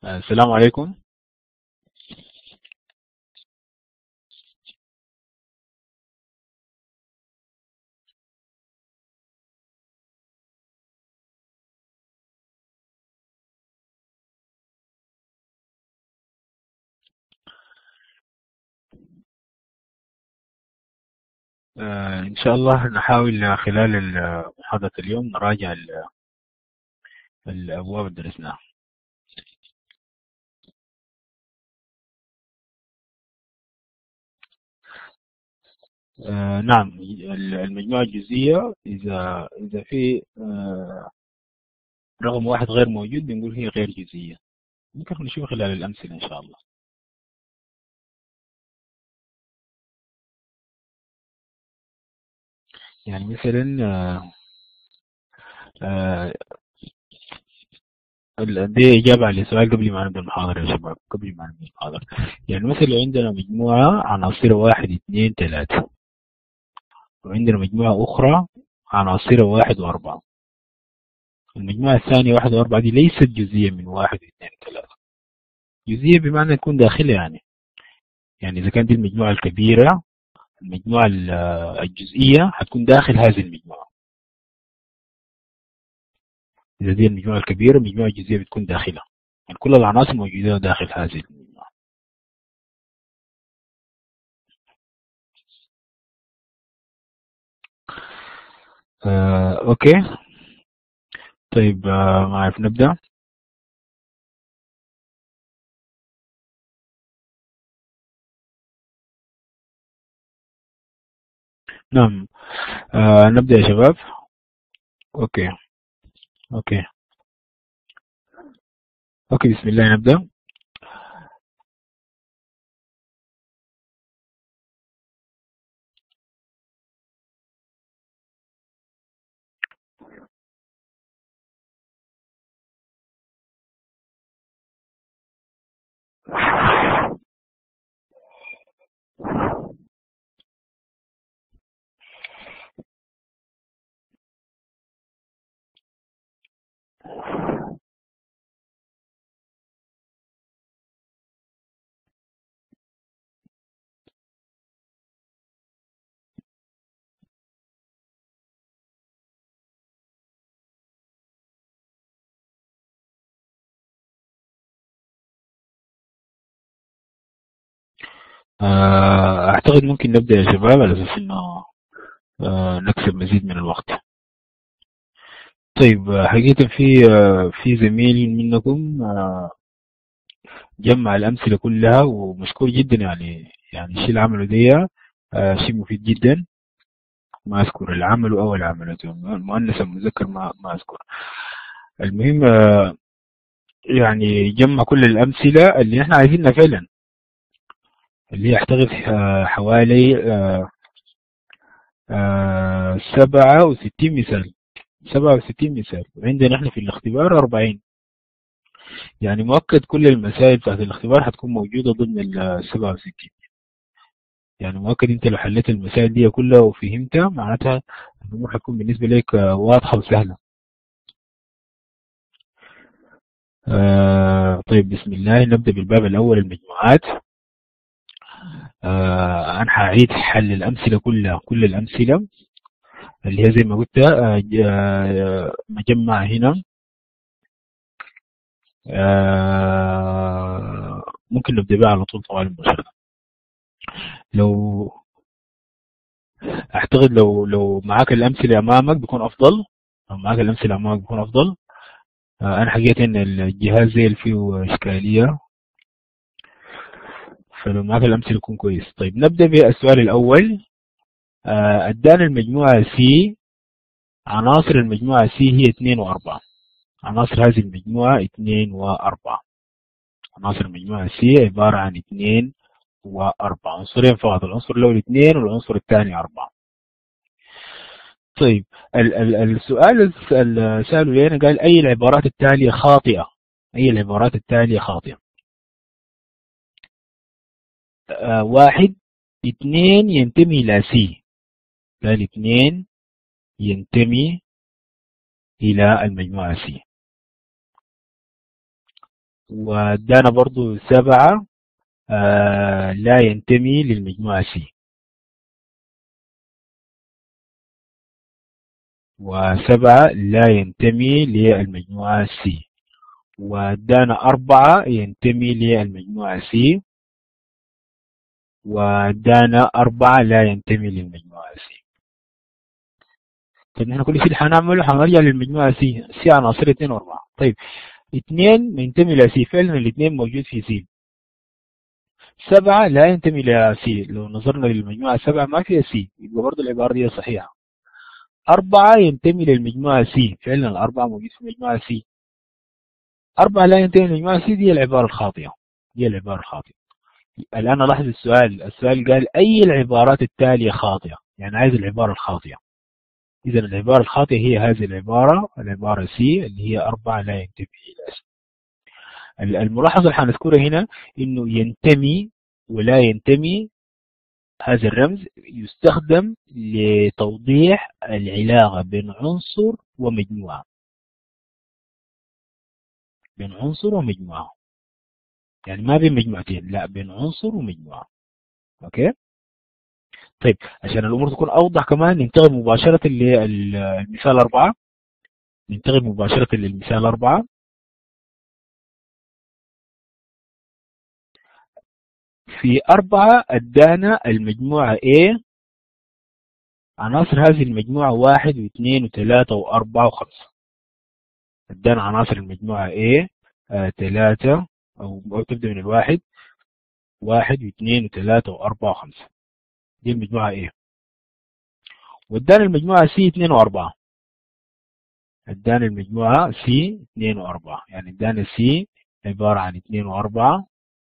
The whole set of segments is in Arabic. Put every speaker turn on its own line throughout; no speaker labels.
السلام عليكم. إن شاء الله نحاول خلال محاضرة اليوم نراجع الأبواب اللي درسناها. نعم، المجموعة الجزئية إذا في رقم واحد غير موجود بنقول هي غير جزئية. ممكن نشوف خلال الأمثلة إن شاء الله. يعني مثلا آه، دي إجابة على سؤال قبل ما نبدأ المحاضرة يا شباب، قبل ما نبدأ المحاضرة. يعني مثلا عندنا مجموعة عناصر واحد اثنين ثلاثة، وعندنا مجموعة أخرى عناصر واحد وأربعة. المجموعة الثانية واحد وأربعة دي ليست جزئية من واحد واثنين وثلاثة. جزئية بمعنى تكون داخلة يعني إذا كانت دي المجموعة الكبيرة، المجموعة الجزئية هتكون داخل هذه المجموعة. إذا دي المجموعة الكبيرة، المجموعة الجزئية بتكون داخلها، يعني كل العناصر موجودة داخل هذه المجموعة. أوكي. طيب، ما عارف نبدأ. نعم. نبدأ يا شباب. أوكي. أوكي. أوكي، بسم الله نبدأ. أعتقد ممكن نبدأ يا شباب على أساس إنه نكسب مزيد من الوقت. طيب، حقيقة في زميل منكم جمع الأمثلة كلها ومشكور جدا. يعني الشيء اللي عمله دي شيء مفيد جدا. ما أذكر العمل أو العمل المؤنث المذكر، ما أذكر. المهم يعني جمع كل الأمثلة اللي احنا عايزينها فعلا، اللي هي أعتقد حوالي 67 مثال. 67 مثال، وعندنا احنا في الاختبار 40. يعني مؤكد كل المسائل بتاعت الاختبار هتكون موجودة ضمن ال 67. يعني مؤكد انت لو حليت المسائل دي كلها وفهمتها، معناتها الامور هتكون بالنسبة لك واضحة وسهلة. طيب، بسم الله نبدأ بالباب الأول، المجموعات. أنا هعيد حل الأمثلة كلها، كل الأمثلة اللي هي زي ما قلت مجمع هنا. ممكن نبدأ بها على طول طبعا مباشرة. لو أعتقد لو معاك الأمثلة أمامك بيكون أفضل. لو معاك الأمثلة أمامك بيكون أفضل. أنا حقيقة إن الجهاز زي اللي فيه إشكالية، فلو معاك الأمثلة يكون كويس. طيب، نبدأ بالسؤال الأول. أدانا المجموعة سي، عناصر المجموعة سي هي 2 و4. عناصر هذه المجموعة 2 و4. عناصر المجموعة سي عبارة عن 2 و4 عنصرين فقط، العنصر الأول 2 والعنصر الثاني 4. طيب، السؤال اللي سأله لنا قال أي العبارات التالية خاطئة؟ أي العبارات التالية خاطئة؟ واحد، 2 ينتمي إلى سي. قال 2 ينتمي إلى المجموعة سي. وادانا برضو 7 لا ينتمي للمجموعة سي، و7 لا ينتمي للمجموعة سي، وادانا 4 ينتمي للمجموعة سي، وادانا 4 لا ينتمي للمجموعة سي. طيب نحن كل شيء اللي حنعمله حنرجع للمجموعة سي، سي عناصر 2 و4. طيب 2 ينتمي لسي، فعلا الاثنين موجود في سي. 7 لا ينتمي لسي، لو نظرنا للمجموعة 7 ما فيها سي، يبقى برضه العبارة دي صحيحة. 4 ينتمي للمجموعة سي، فعلا الأربعة موجود في المجموعة سي. 4 لا ينتمي للمجموعة سي، دي العبارة الخاطئة، دي العبارة الخاطئة. الآن لاحظ السؤال قال أي العبارات التالية خاطئة، يعني عايز العبارة الخاطئة. إذا العبارة الخاطئة هي هذه العبارة سي اللي هي 4 لا ينتمي إلى سي. الملاحظة اللي حنذكرها هنا إنه ينتمي ولا ينتمي، هذا الرمز يستخدم لتوضيح العلاقة بين عنصر ومجموعة، بين عنصر ومجموعة، يعني ما بين مجموعتين، لا بين عنصر ومجموعة. اوكي. طيب عشان الامور تكون اوضح كمان ننتقل مباشرة للمثال 4. ننتقل مباشرة للمثال 4. في 4 ادانا المجموعة A، عناصر هذه المجموعة 1 و2 و3 و4 و5. ادانا عناصر المجموعة A 3 أو تبدأ من الواحد، 1 و2 و3 و4 و5، دي المجموعة A. وادانا المجموعة C 2 و4، ادانا المجموعة C 2 و4، يعني ادانا C عبارة عن 2 و4،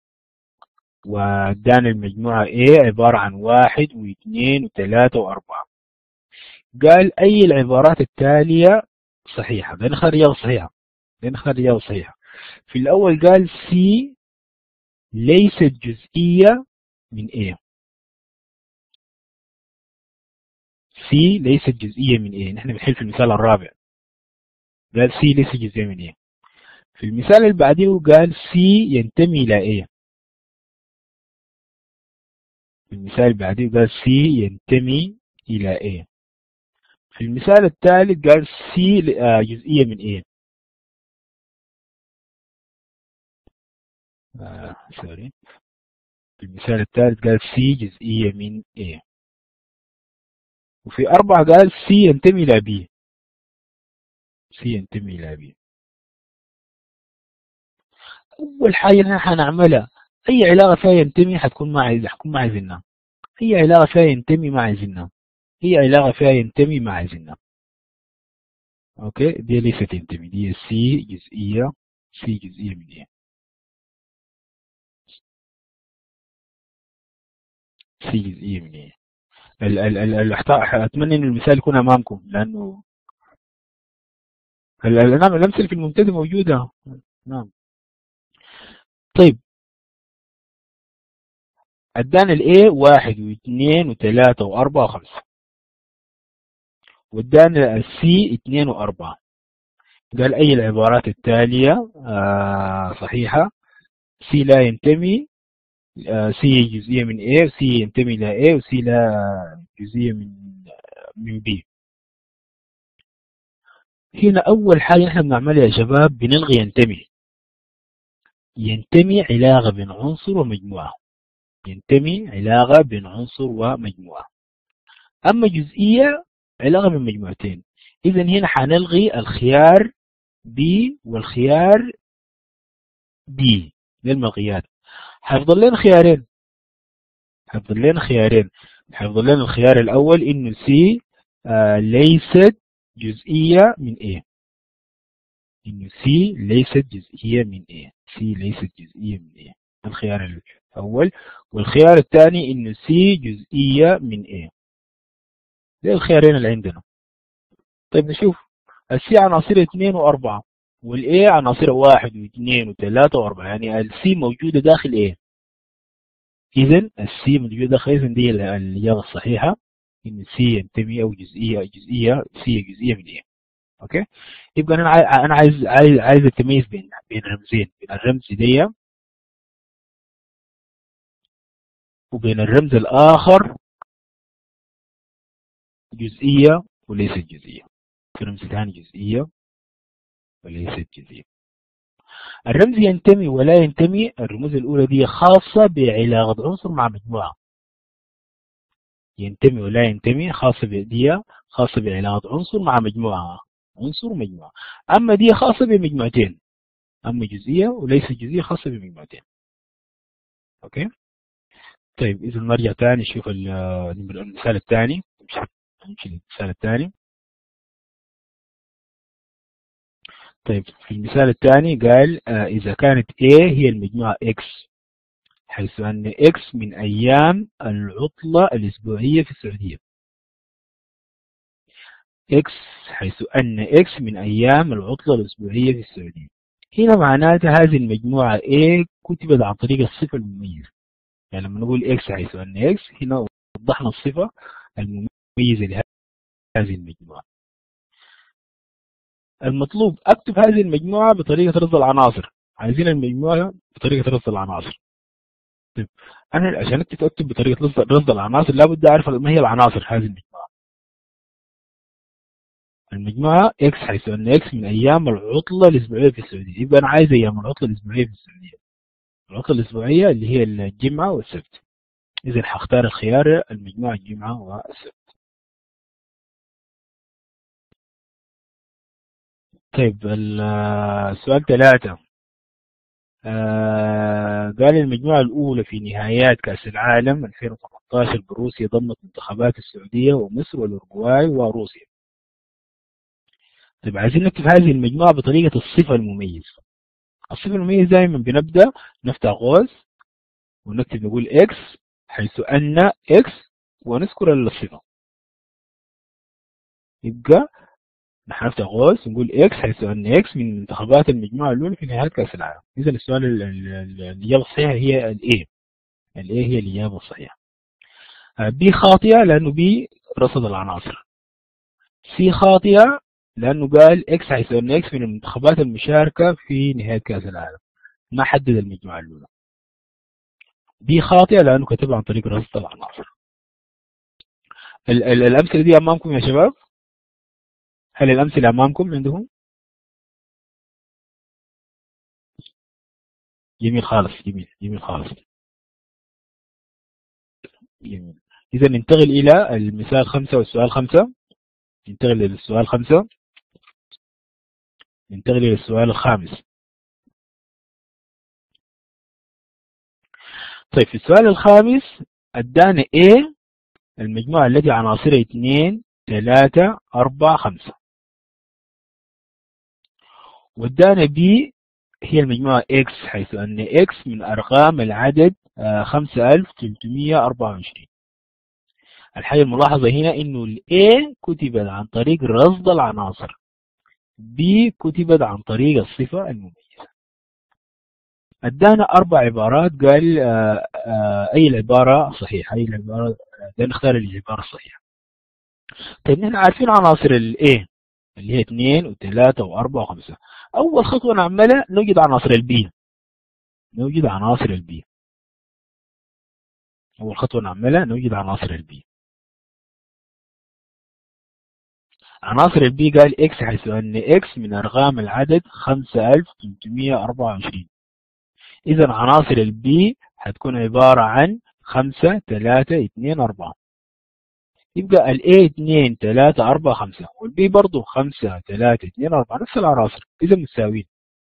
وادانا المجموعة A عبارة عن 1 و2 و3 و4. قال أي العبارات التالية صحيحة، بنختار الإجابة الصحيحة، بنختار الإجابة الصحيحة. في الأول قال C ليست جزئية من A. C ليست جزئية من A، نحن بنحل في المثال الرابع قال C ليست جزئية من A. في المثال اللي بعديه قال C ينتمي إلى A. في المثال اللي بعديه قال C ينتمي إلى A. في المثال الثالث قال C جزئية من A. سوري. في المثال الثالث قال C جزئية من A. وفي 4 قال C ينتمي إلى B. C ينتمي إلى B. أول حاجة نحن حنعملها أي علاقة فيها ينتمي حتكون ما عايزينها. أي علاقة فيها ينتمي ما عايزينها. أي علاقة فيها ينتمي ما عايزينها. أوكي، دي ليست ينتمي، دي C جزئية، C جزئية من A. C جزئية من A. أتمنى إن المثال يكون أمامكم، لأنه نعم الأمثلة في المنتدى موجودة. نعم. طيب ادانا الاي 1 و2 و3 و4 و5، وادانا السي 2 و4. قال اي العبارات التالية صحيحة. سي لا ينتمي، سي جزئية من A، وسي ينتمي إلى A، وسي لا جزئية من B. هنا أول حاجة نحن بنعملها يا شباب بنلغي ينتمي. ينتمي علاقة بين عنصر ومجموعة، ينتمي علاقة بين عنصر ومجموعة. أما جزئية علاقة بين مجموعتين. إذا هنا حنلغي الخيار B والخيار D للملغيات. حيفضل لنا خيارين، حيفضل لنا الخيار الأول إنه C ليست جزئية من A، إنه C ليست جزئية من A، C ليست جزئية من A، الخيار الأول. والخيار الثاني إنه C جزئية من A. ده الخيارين اللي عندنا. طيب نشوف السي عناصر 2 و4، والاي عناصر 1 و2 و3 و4، يعني السي موجودة داخل A. إذا السي موجودة داخل، إذا دي الإجابة الصحيحة إن السي ينتمي أو جزئية سي جزئية من A. اوكي. يبقى انا عايز التمييز بين رمزين، بين الرمز دي وبين الرمز الاخر جزئيه وليست جزئيه. في رمز ثاني جزئيه وليست جزئيه. الرمز ينتمي ولا ينتمي، الرموز الاولى دي خاصه بعلاقه عنصر مع مجموعه. ينتمي ولا ينتمي خاصه بعلاقه عنصر مع مجموعه، عنصر ومجموعه. اما دي خاصه بمجموعتين، اما جزئيه وليست جزئيه خاصه بمجموعتين. اوكي. طيب اذا نرجع تاني نشوف المثال الثاني. نمشي للمثال الثاني. طيب في المثال الثاني قال إذا كانت A هي المجموعة X، حيث أن X من أيام العطلة الأسبوعية في السعودية. X حيث أن X من أيام العطلة الأسبوعية في السعودية. هنا معناتها هذه المجموعة A كتبت عن طريق الصفة المميزة. يعني لما نقول X حيث أن X، هنا وضحنا الصفة المميزة لهذه المجموعة. المطلوب أكتب هذه المجموعة بطريقة رصد العناصر. عايزين المجموعة بطريقة رصد العناصر. طيب أنا عشان أكتب بطريقة رصد العناصر لابد أعرف ما هي العناصر هذه المجموعة. المجموعة X حيث أن X من أيام العطلة الأسبوعية في السعودية. يبقى أنا عايز أيام العطلة الأسبوعية في السعودية. العطلة الأسبوعية اللي هي الجمعة والسبت. إذا هختار الخيار المجموعة الجمعة والسبت. طيب السؤال 3. قال المجموعة الأولى في نهائيات كأس العالم 2018 بروسيا ضمت منتخبات السعودية ومصر والأورجواي وروسيا. طيب عايزين نكتب هذه المجموعة بطريقة الصفة المميز. الصفة المميز دائما بنبدأ نفتح قوس ونكتب نقول X حيث أن X ونذكر الصفة. يبقى نحن نفتح قوس ونقول X حيث أن X من منتخبات المجموعة الأولى في نهاية كأس العالم. إذا السؤال الإجابة الصحيحة هي الA. الA هي الإجابة الصحيحة. B خاطئة لأنه B رصد العناصر. C خاطئة لأنه قال X حيث أن X من المنتخبات المشاركة في نهاية كأس العالم، ما حدد المجموعة الأولى. دي خاطئة لأنه كتبها عن طريق رصد العناصر. الأمثلة دي أمامكم يا شباب؟ هل الأمثلة أمامكم عندهم؟ جميل خالص، جميل خالص، جميل. إذا ننتقل إلى المثال 5 والسؤال 5. ننتقل للسؤال 5. ننتقل إلى السؤال الخامس. طيب في السؤال الخامس ادانا A المجموعة التي عناصرها 2 3 4 5، وادانا B هي المجموعة X حيث أن X من أرقام العدد 5324. الحاجة الملاحظة هنا إنه ال A كتبت عن طريق رصد العناصر، B كتبت عن طريق الصفة المميزة. ادانا 4 عبارات، قال أي العبارة صحيحة، أي العبارة نختار العبارة الصحيحة. طيب نحن عارفين عناصر ال A اللي هي 2 و3 و4 و5. أول خطوة نعملها نوجد عناصر البي. نوجد عناصر البي. أول خطوة نعملها نوجد عناصر البي. عناصر البي قال إكس حيث أن إكس من أرقام العدد 5324. إذا عناصر البي هتكون عبارة عن 5 3 2 4. يبقى ال A 2 3 4 5 والبي برضه 5 3 2 4 نفس العناصر. إذا متساويين.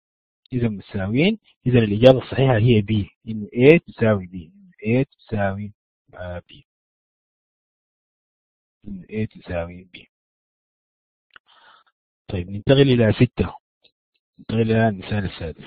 إذا الإجابة الصحيحة هي B، إنه A تساوي B. A تساوي B. إنه A تساوي B. طيب ننتقل إلى 6. ننتقل إلى المثال السادس.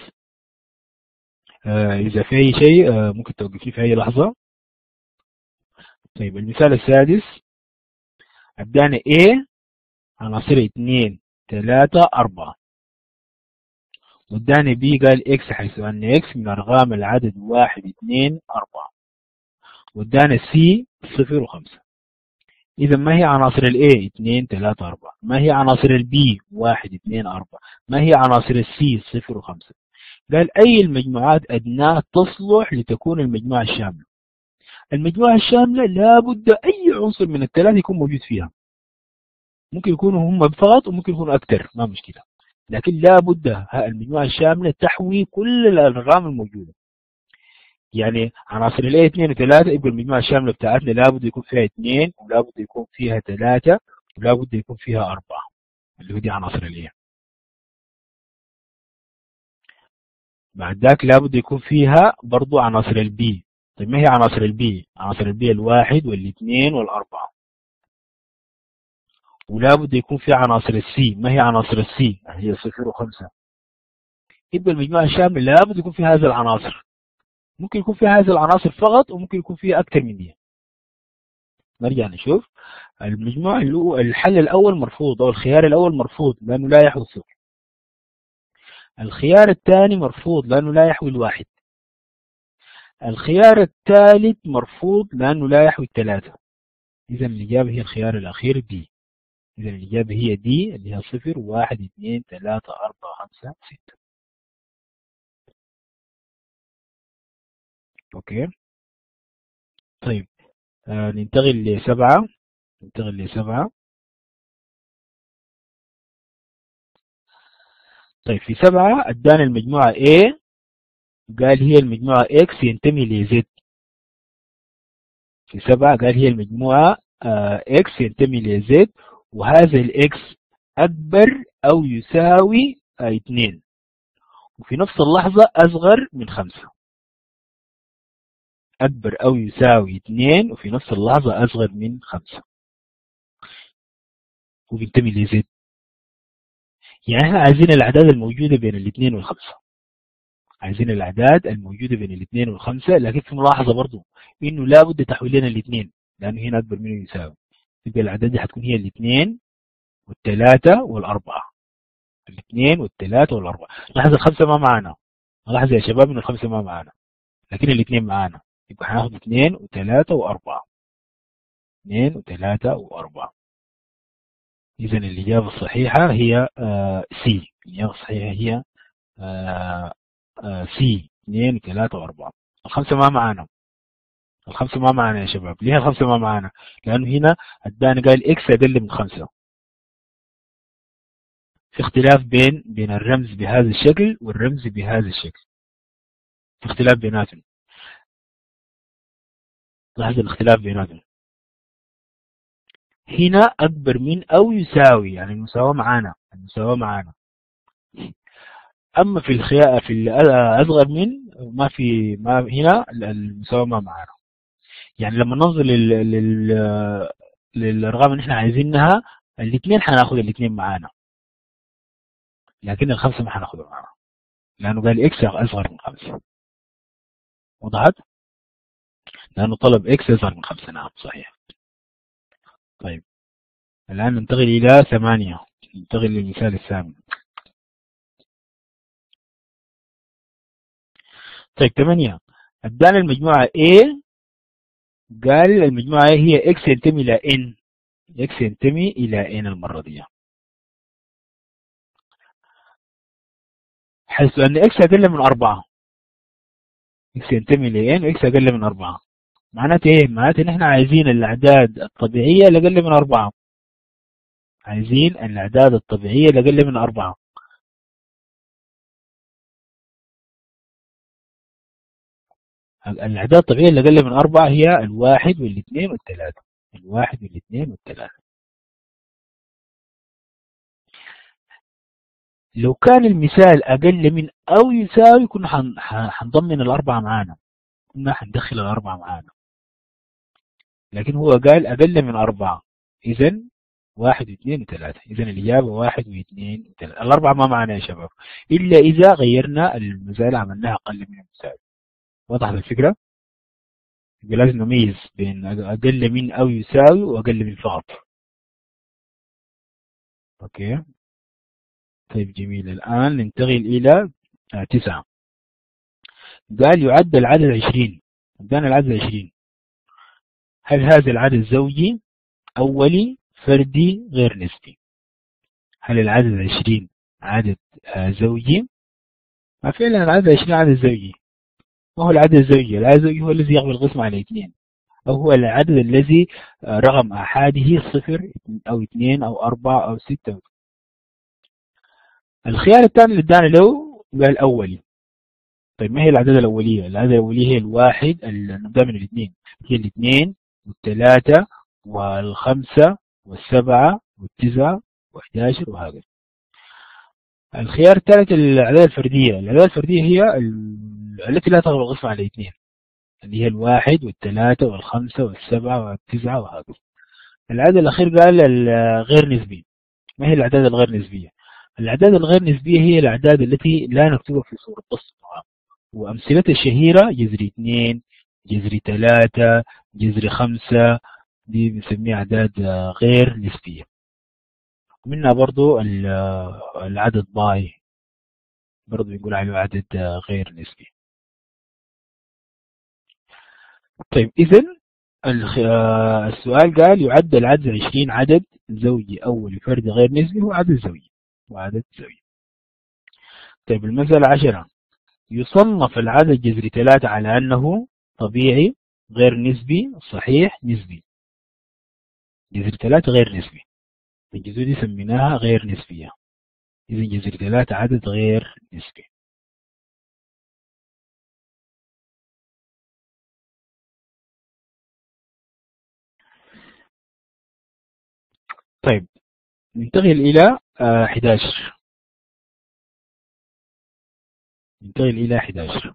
إذا في أي شيء ممكن توقفني في أي لحظة. طيب المثال السادس أبدأنا A عناصر 2 3 4، واداني B قال X حيث أن X من أرقام العدد 1 2 4، وادانا C 0 و5. إذا ما هي عناصر ال A؟ 2 3 4. ما هي عناصر ال B؟ 1 2 4. ما هي عناصر ال C؟ 0 و5. قال أي المجموعات أدناه تصلح لتكون المجموعة الشاملة. المجموعة الشاملة لابد أي عنصر من الثلاثة يكون موجود فيها. ممكن يكونوا هم فقط وممكن يكونوا أكثر، ما مشكلة، لكن لابد المجموعة الشاملة تحوي كل الأرقام الموجودة. يعني عناصر ال A 2 و3 يبقى المجموعة الشاملة بتاعتنا لابد يكون فيها 2 ولابد يكون فيها 3 ولابد يكون فيها 4، اللي هو دي عناصر ال A. بعد ذاك لابد يكون فيها برضو عناصر ال B. طيب ما هي عناصر ال B؟ عناصر ال B الواحد والاثنين والأربعة. ولابد يكون فيها عناصر السي. ما هي عناصر السي؟ هي 0 و5. يبقى المجموعة الشاملة لابد يكون فيها هذه العناصر. ممكن يكون فيها هذه العناصر فقط وممكن يكون فيها أكثر من دي. نرجع نشوف المجموعة اللي هو الحل الأول مرفوض أو الخيار الأول مرفوض لأنه لا يحوي الصفر. الخيار الثاني مرفوض لأنه لا يحوي الواحد. الخيار الثالث مرفوض لأنه لا يحوي الثلاثة. إذا الإجابة هي الخيار الأخير دي. إذا الإجابة هي دي اللي هي 0 1 2 3 4 5 6. أوكي. طيب ننتقل لسبعة. طيب في سبعة ادانا المجموعة A، قال هي المجموعة X ينتمي ل Z. في سبعة قال هي المجموعة X ينتمي ل Z، وهذا الإكس أكبر أو يساوي 2 وفي نفس اللحظة أصغر من 5. أكبر أو يساوي 2 وفي نفس اللحظة أصغر من 5 وبينتمي ل Z. يعني احنا عايزين الأعداد الموجودة بين الاثنين والخمسة. عايزين الأعداد الموجودة بين الاثنين والخمسة، لكن في ملاحظة برضو إنه لابد تحويل لنا الاثنين لأنه هنا أكبر منه يساوي. يبقى الأعداد دي هتكون هي الاثنين والثلاثة والأربعة. الاثنين والثلاثة والأربعة. لاحظ الخمسة ما معانا. لاحظ يا شباب إن الخمسة ما معانا، لكن الاثنين معانا. يبقى هناخد اثنين وثلاثة وأربعة. اثنين وثلاثة وأربعة. إذا الإجابة الصحيحة هي سي. الإجابة الصحيحة هي سي 2 و3 و4. الخمسة ما معانا. الخمسة ما معانا يا شباب. ليه الخمسة ما معانا؟ لأنه هنا اداني قال إكس أقل من 5. في اختلاف بين الرمز بهذا الشكل والرمز بهذا الشكل. في اختلاف بيناتهم. لاحظ الاختلاف بيناتهم. هنا أكبر من أو يساوي، يعني المساواة معانا. المساواة معانا. أما في الخيار في الأصغر من ما هنا المساواة ما معانا. يعني لما ننظر للأرقام اللي احنا عايزينها، الاثنين هناخد الاثنين معانا، لكن الخمسة ما هناخدها معانا لأنه قال إكس أصغر من 5. وضحت؟ لأنه طلب إكس أصغر من 5. نعم صحيح. طيب الآن ننتقل إلى 8. ننتقل للمثال الثامن. طيب 8 ادانا المجموعة A، قال المجموعة A هي X ينتمي إلى N. X ينتمي إلى N المرة دي، حيث أن X أقل من 4. X ينتمي إلى N و X أقل من 4. معناته إيه؟ معناته إن إحنا عايزين الأعداد الطبيعية لأقل من 4. عايزين الأعداد الطبيعية لأقل من 4. الأعداد الطبيعية لأقل من 4 هي الواحد والاثنين والثلاثة. الواحد والاثنين والثلاثة. لو كان المثال أقل من أو يساوي كنا حنضمن الأربعة معانا، كنا حندخل الأربعة معانا، لكن هو قال أقل من 4. إذا 1 و2 و3. إذا الإجابة 1 و2 و3. الأربعة ما معنا يا شباب، إلا إذا غيرنا المسائل عملناها أقل من المثال. وضحت الفكرة؟ يبقى لازم نميز بين أقل من أو يساوي وأقل من فقط. أوكي. طيب جميل. الآن ننتقل إلى 9. قال يعد العدد 20. ادانا العدد 20. هل هذا العدد زوجي أولي فردي غير نسبي. هل العدد 20 عدد زوجي؟ ما فعلا العدد 20 عدد زوجي. ما هو العدد الزوجي؟ العدد الزوجي هو الذي يقبل القسمة على 2، أو هو العدد الذي رقم أحاده 0 أو 2 أو 4 أو 6. الخيار الثاني اللي ادانا له قال أولي. طيب ما هي الأعداد الأولية؟ الأعداد الأولية هي الواحد، نبدأ من الاثنين، هي الاثنين والثلاثة والخمسة والسبعة والتسعة و11 وهكذا. الخيار الثالث الأعداد الفردية. الأعداد الفردية هي التي لا تغلب القسمة على اثنين، اللي هي الواحد والثلاثة والخمسة والسبعة والتسعة وهكذا. العدد الأخير قال الغير نسبي. ما هي الأعداد الغير نسبية؟ الأعداد الغير نسبية هي الأعداد التي لا نكتبها في صورة بسط، وأمثلتها الشهيرة جذر 2، جذر 3، جذر 5. دي بنسميها أعداد غير نسبية. ومنها برضو العدد باي، برضو بنقول عليه عدد غير نسبي. طيب إذن السؤال قال يعد العدد 20 عدد زوجي أولي فردي غير نسبي هو عدد زوجي وعدد زوجي. طيب المسألة 10، يصنف العدد جذر 3 على أنه طبيعي غير نسبي صحيح نسبي. جذر 3 غير نسبي، الجذور دي سميناها غير نسبية. إذن جذر 3 عدد غير نسبي. طيب ننتقل إلى 11. ننتقل إلى 11.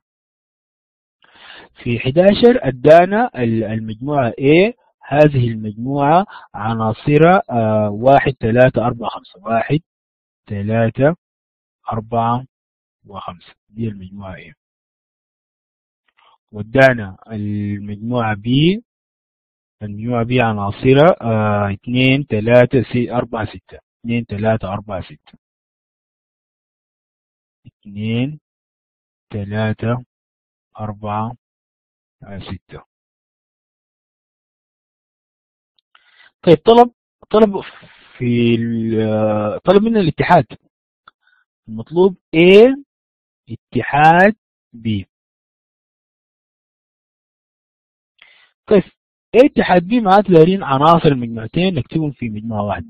في 11 أدانا المجموعة A. هذه المجموعة عناصرها 1 3 4 5. 1 3 4 و5 دي المجموعة A. ودانا المجموعة B. المجموعة B عناصرها 2 3 4 6. 2 3 4 6. 2 3 4 6. طيب طلب في طلب منا الاتحاد. المطلوب A اتحاد B. طيب A اتحاد B معناته دايرين عناصر المجموعتين نكتبهم في مجموعة واحدة.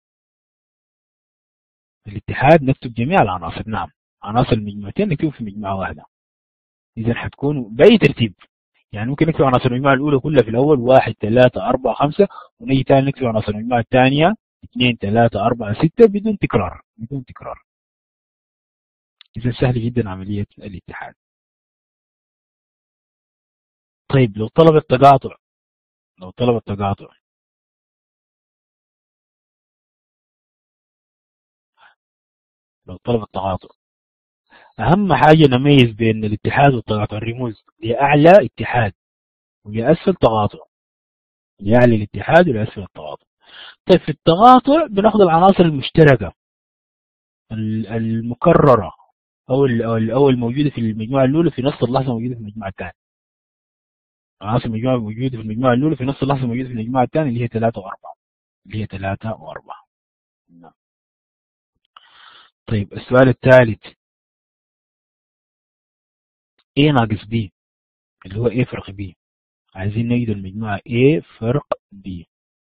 الاتحاد نكتب جميع العناصر، نعم، عناصر المجموعتين نكتبهم في مجموعة واحدة. إذا حتكون بأي ترتيب، يعني ممكن نكتب عناصر المجموعة الأولى كلها في الأول 1 3 4 5، ونيجي تاني نكتب عناصر المجموعة الثانية 2 3 4 6 بدون تكرار بدون تكرار. إذا سهل جدا عملية الاتحاد. طيب لو طلب التقاطع، لو طلب التقاطع لو طلب التقاطع أهم حاجة نميز بين الاتحاد والتقاطع الرموز، لأعلى اتحاد ولأسفل تقاطع، لأعلى الاتحاد ولأسفل التقاطع. طيب في التقاطع بناخد العناصر المشتركة المكررة أو الموجودة في المجموعة الأولى في نفس اللحظة موجودة في المجموعة الثانية. عناصر المجموعة موجودة في المجموعة الأولى في نفس اللحظة موجودة في المجموعة الثانية اللي هي 3 و4. اللي هي 3 و4. نعم. طيب السؤال الثالث A ناقص B اللي هو A فرق B. عايزين نجد المجموعة A فرق B.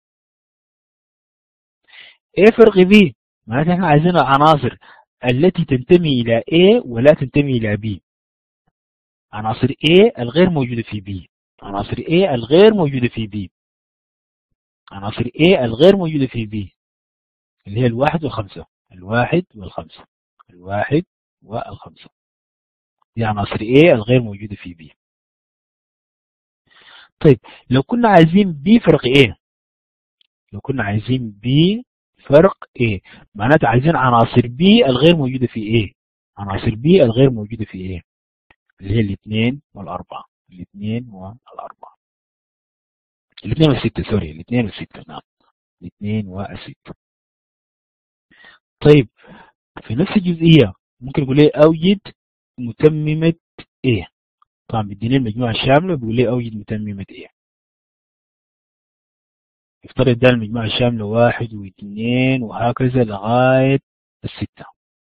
A فرق B معناته احنا عايزين العناصر التي تنتمي إلى A ولا تنتمي إلى B. عناصر A الغير موجودة في B. عناصر A الغير موجودة في B. عناصر A الغير موجودة في B اللي هي الواحد والخمسة. الواحد والخمسة. الواحد والخمسة دي عناصر A الغير موجودة في B. طيب لو كنا عايزين B فرق A، لو كنا عايزين B فرق A معناته عايزين عناصر B الغير موجودة في A. عناصر B الغير موجودة في A اللي هي الاثنين والأربعة. الاثنين والأربعة. الاثنين والستة، سوري، الاثنين والستة، نعم، الاثنين والستة. طيب في نفس الجزئية ممكن نقول ايه أوجد متممة A. طبعا بيديني المجموعة الشاملة بيقول لي أوجد متممة A. يفترض ادانا المجموعة الشاملة 1 و2 وهكذا لغاية 6.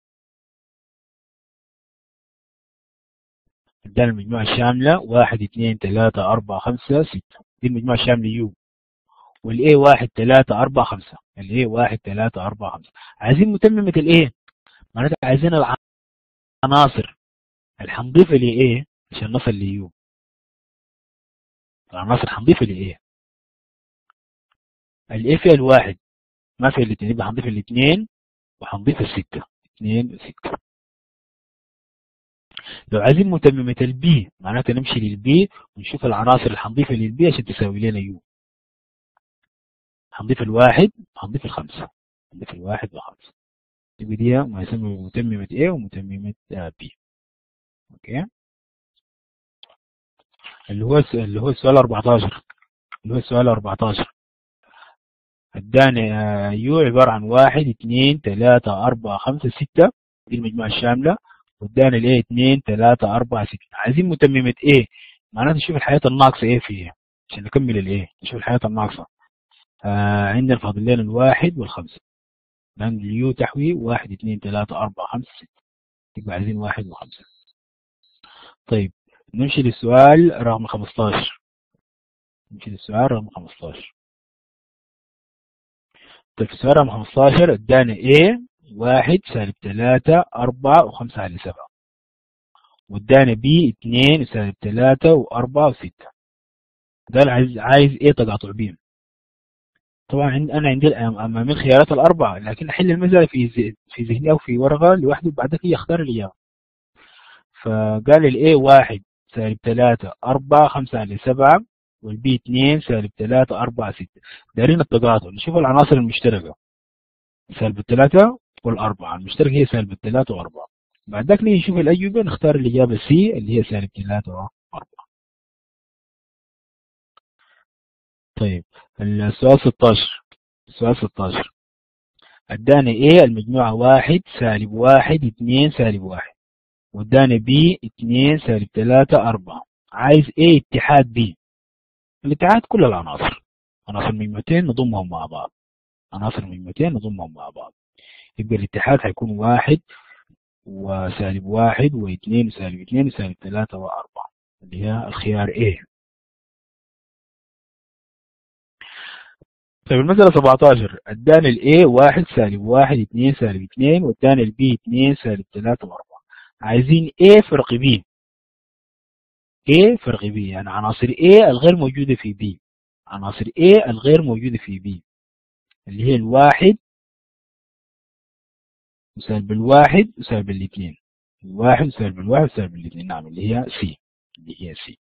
ادانا المجموعة الشاملة 1 2 3 4 5 6. دي المجموعة الشاملة يو. والاي 1 3 4 5. الاي 1 3 4 5. عايزين متممة الايه، معناتها عايزين العناصر اللي حنضيفها لايه عشان نصل ليو. العناصر حنضيفها لايه، الايه فيها الواحد ما فيها الاثنين، يبقى حنضيف الاثنين وحنضيف الستة. 2 و6. لو عايزين متممة البي معناتها نمشي للبي ونشوف العناصر اللي حنضيفها للبي عشان تساوي لنا يو. هنضيف الواحد هنضيف الخمسة. هنضيف الواحد وخمسة. يبقى دي ما يسمى متممة A ومتممة B. اوكي. اللي هو السؤال 14. اللي هو السؤال 14 اداني يو عبارة عن 1 2 3 4 5 6. دي المجموعة الشاملة. واداني الايه 2 3 4 6. عايزين متممة A معناته نشوف الحياة الناقصة ايه فيها عشان نكمل الايه، نشوف الحياة الناقصة. عندنا فاضل لنا الواحد والخمسة، لأن اليو تحوي 1 2 3 4 5 6. يبقى عايزين 1 و5. طيب نمشي للسؤال رقم 15. نمشي للسؤال رقم 15. طيب في السؤال رقم 15 ادانا A 1 سالب 3 4 و5 على 7. وادانا B 2 سالب 3 و4 و6. ده عايز A تقاطع B. طبعا أنا عندي أمامي الخيارات الأربعة، لكن أحل المسألة في ذهني أو في ورقة لوحده بعد كده يختار الإجابة. فقال ال A 1 سالب 3 4 5 على 7 والبي 2 سالب 3 4 6. دايرين التقاطع، نشوف العناصر المشتركة سالب 3 والأربعة. المشترك هي سالب 3 و4. بعد ذاك نيجي نشوف الأجوبة نختار الإجابة سي اللي هي سالب 3 و4. طيب السؤال 16. السؤال 16 اداني A المجموعة 1 سالب 1 2 سالب 1. واداني B 2 سالب 3 4. عايز A اتحاد B. الاتحاد كل العناصر، عناصر مجموعتين نضمهم مع بعض. عناصر مجموعتين نضمهم مع بعض. يبقى الاتحاد هيكون 1 وسالب 1 و2 وسالب 2 وسالب 3 و4 اللي هي الخيار A. طيب المسألة 17 اداني ال A 1 سالب 1 2 سالب 2 واداني ال B 2 سالب 3 و4. عايزين A فرق B. A فرق B يعني عناصر A الغير موجودة في B. عناصر A الغير موجودة في B اللي هي الواحد وسالب الواحد وسالب الاثنين. الواحد وسالب الواحد وسالب الاثنين. نعم اللي هي C. اللي هي C.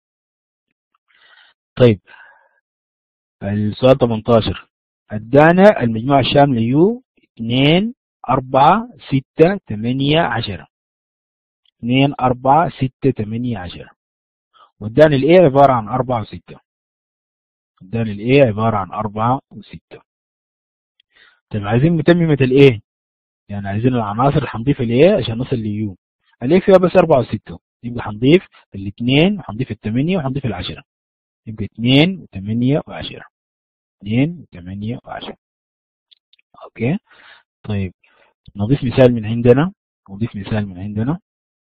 طيب السؤال 18 ادانا المجموعة الشاملة يو 2 4 6 8 10. 2 4 6 8 10. وادانا الايه عبارة عن 4 و6. ادانا الايه عبارة عن 4 و6. طيب عايزين متممة الايه، يعني عايزين العناصر اللي هنضيف الايه عشان نصل ليو. الايه فيها بس 4 و6. يبقى هنضيف الاثنين وهنضيف الثمانية وهنضيف العشرة. يبقى 2 و8 و10. 2 و8 و10. اوكي. طيب نضيف مثال من عندنا. نضيف مثال من عندنا.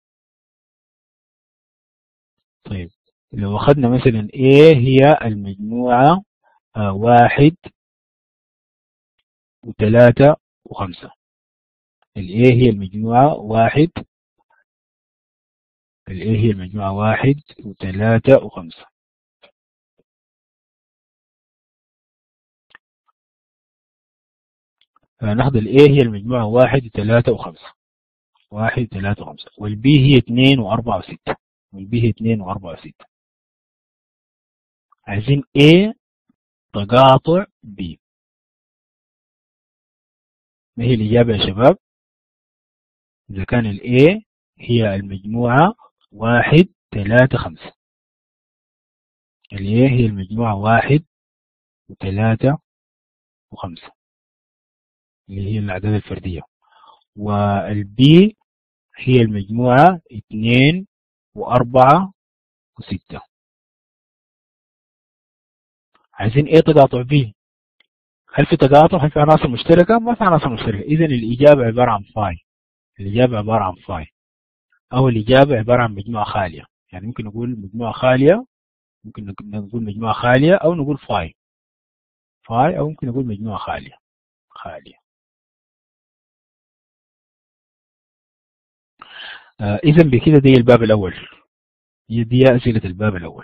طيب لو أخذنا مثلا A هي المجموعة 1 و3 و5. ال A هي المجموعة 1. ال A هي المجموعة 1 و3 و5. ناخد ال A هي المجموعة 1 و3 و5. 1 و3 و5. وال B هي 2 و4 و6. وال B هي 2 و4 و6. عايزين A تقاطع B. ما هي الإجابة يا شباب؟ إذا كان ال A هي المجموعة 1 3 5. ال A هي المجموعة 1 و3 و5 اللي هي الأعداد الفردية. والبي هي المجموعة 2 و4 و6. عايزين ايه تقاطع بي. هل في تقاطع؟ هل في عناصر مشتركة؟ ما في عناصر مشتركة. إذا الإجابة عبارة عن فاي. الإجابة عبارة عن فاي، أو الإجابة عبارة عن مجموعة خالية. يعني ممكن نقول مجموعة خالية، ممكن نقول مجموعة خالية، أو نقول فاي. فاي، أو ممكن نقول مجموعة خالية. خالية. إذا بكده دي الباب الأول، دي أسئلة الباب الأول.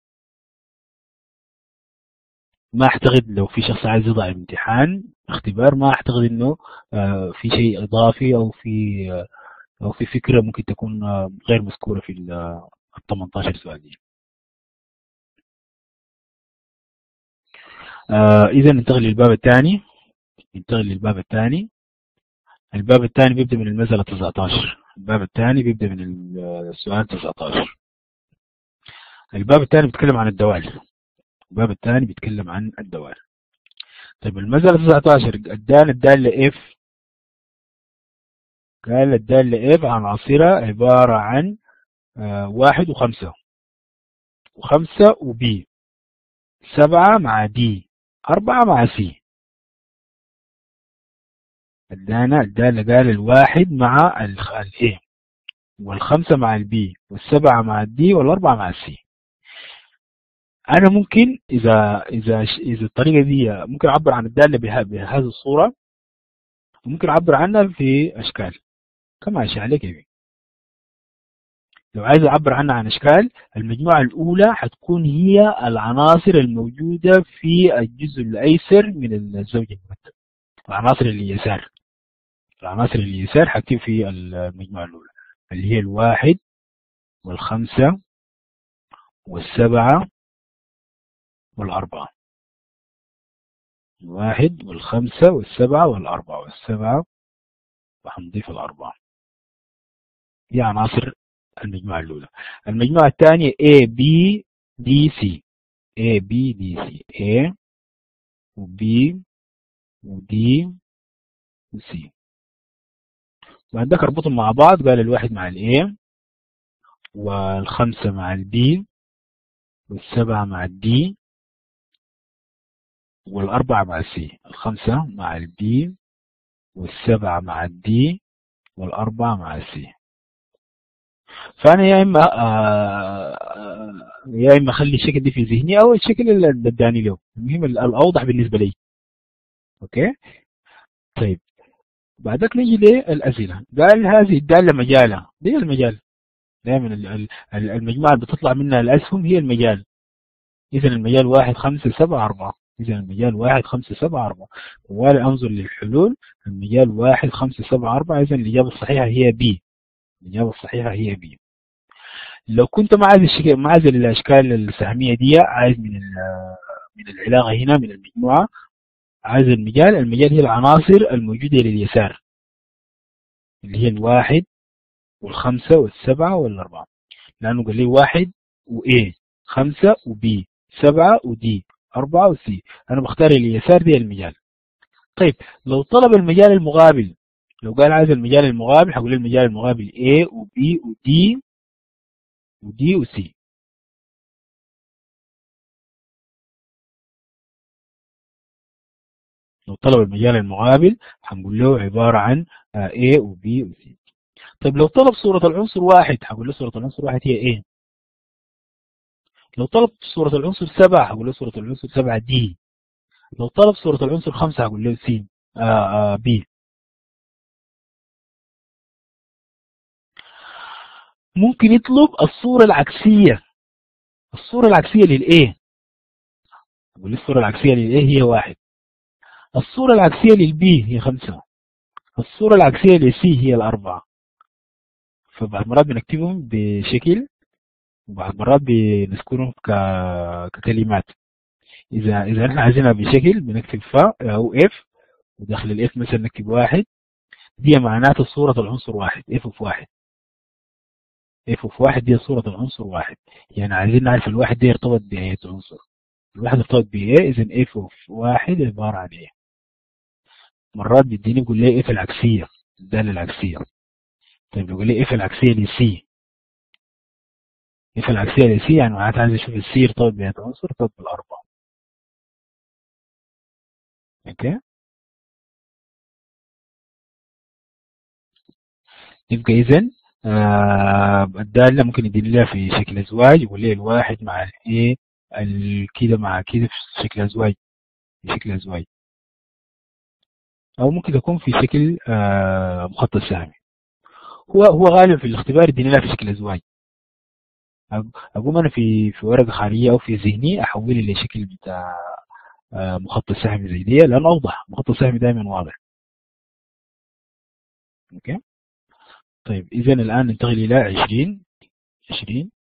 ما أعتقد لو في شخص عايز يضع امتحان اختبار، ما أعتقد إنه في شيء إضافي أو في فكرة ممكن تكون غير مذكورة في ال 18 سؤال دي. إذا ننتقل للباب الثاني. ننتقل للباب الثاني. الباب الثاني بيبدأ من المسألة 19. الباب الثاني بيبدأ من السؤال 19. الباب الثاني بيتكلم عن الدوال. الباب الثاني بيتكلم عن الدوال. طيب المسألة 19 ادانا الدالة اف. قال الدالة اف عناصرها عبارة عن 1 و5 و5 وبي، 7 مع دي، 4 مع سي. ادانا الدالة، قال الواحد مع الايه، والخمسة مع البي، والسبعة مع الدي، والأربعة مع السي. أنا ممكن إذا الطريقة دي ممكن أعبر عن الدالة بهذه الصورة، وممكن أعبر عنها في أشكال كما أشاء عليك كيف. لو عايز أعبر عنها عن أشكال، المجموعة الأولى حتكون هي العناصر الموجودة في الجزء الأيسر من الزوج المرتب. العناصر اليسار، العناصر اليسار حكتب في المجموعة الأولى، اللي هي الواحد والخمسة والسبعة والأربعة. الواحد والخمسة والسبعة والأربعة، والسبعة وحنضيف الأربعة. دي عناصر المجموعة الأولى. المجموعة الثانية A B D C. A B D C. A و B و D و C. بعد ذلك اربطهم مع بعض. قال الواحد مع ال A، والخمسة مع ال B، والسبعة مع ال D، والأربعة مع ال C. الخمسة مع ال B، والسبعة مع ال D، والأربعة مع ال C. فأنا يا إما أخلي الشكل دي في ذهني، أو الشكل اللي اداني له، المهم الأوضح بالنسبة لي. أوكي. طيب بعدك نيجي للأسئلة. قال هذه الدالة مجالها. دي المجال دائما المجموعة اللي بتطلع منها الأسهم هي المجال. إذا المجال 1 5 7 4. إذا المجال 1 5 7 4. ولا أنظر للحلول. المجال 1 5 7 4. إذا الإجابة الصحيحة هي بي. الإجابة الصحيحة هي بي. لو كنت ما عايز ما عايز الأشكال السهمية دي، عايز من العلاقة هنا من المجموعة، عايز المجال. المجال هي العناصر الموجودة لليسار، اللي هي الواحد والخمسة والسبعة والأربعة. لأنه قال لي واحد وA، خمسة وB، سبعة ودي، أربعة وسي. أنا بختار اليسار دي المجال. طيب لو طلب المجال المقابل، لو قال عايز المجال المقابل، هقول المجال المقابل A وB وD وC. لو طلب المجال المقابل هنقول له عبارة عن A وB وC. طيب لو طلب صورة العنصر واحد، هقول له صورة العنصر واحد هي A. لو طلب صورة العنصر 7 هقول له صورة العنصر 7 دي. لو طلب صورة العنصر 5 هقول له سي بي. ممكن يطلب الصورة العكسية. الصورة العكسية للA، هقول له الصورة العكسية للA هي 1. الصورة العكسية للB هي 5. الصورة العكسية للC هي 4. فبعض مرات بنكتبهم بشكل، وبعض مرات بنذكرهم ككلمات. إذا احنا عايزينها بشكل بنكتب فا أو F، وداخل الإف مثلا نكتب 1. دي معناته صورة العنصر 1، F of 1. F of 1 دي صورة العنصر 1. يعني عايزين نعرف الواحد ده يرتبط بأي عنصر. الواحد يرتبط بإيه؟ إذا F of 1 عبارة عن إيه؟ مرات بيديني يقول لي F العكسية، الدالة العكسية. طيب يقول لي F العكسية لسي. F العكسية لسي يعني معناتها عايز أشوف السي يرتبط بأي عنصر، يرتبط بالأربعة. اوكي. يبقى إذا الدالة ممكن يدل لها في شكل أزواج، يقول لي الواحد مع الإيه كده مع كده في شكل أزواج، في شكل أزواج، أو ممكن تكون في شكل مخطط سهمي. هو غالبا في الاختبار يديني لها في شكل أزواج. أقوم أنا في ورقة خارجية أو في ذهني أحولها لشكل بتاع مخطط سهمي زي دي، لأنه أوضح. مخطط سهمي دائما واضح. أوكي. طيب إذا الآن ننتقل إلى 20.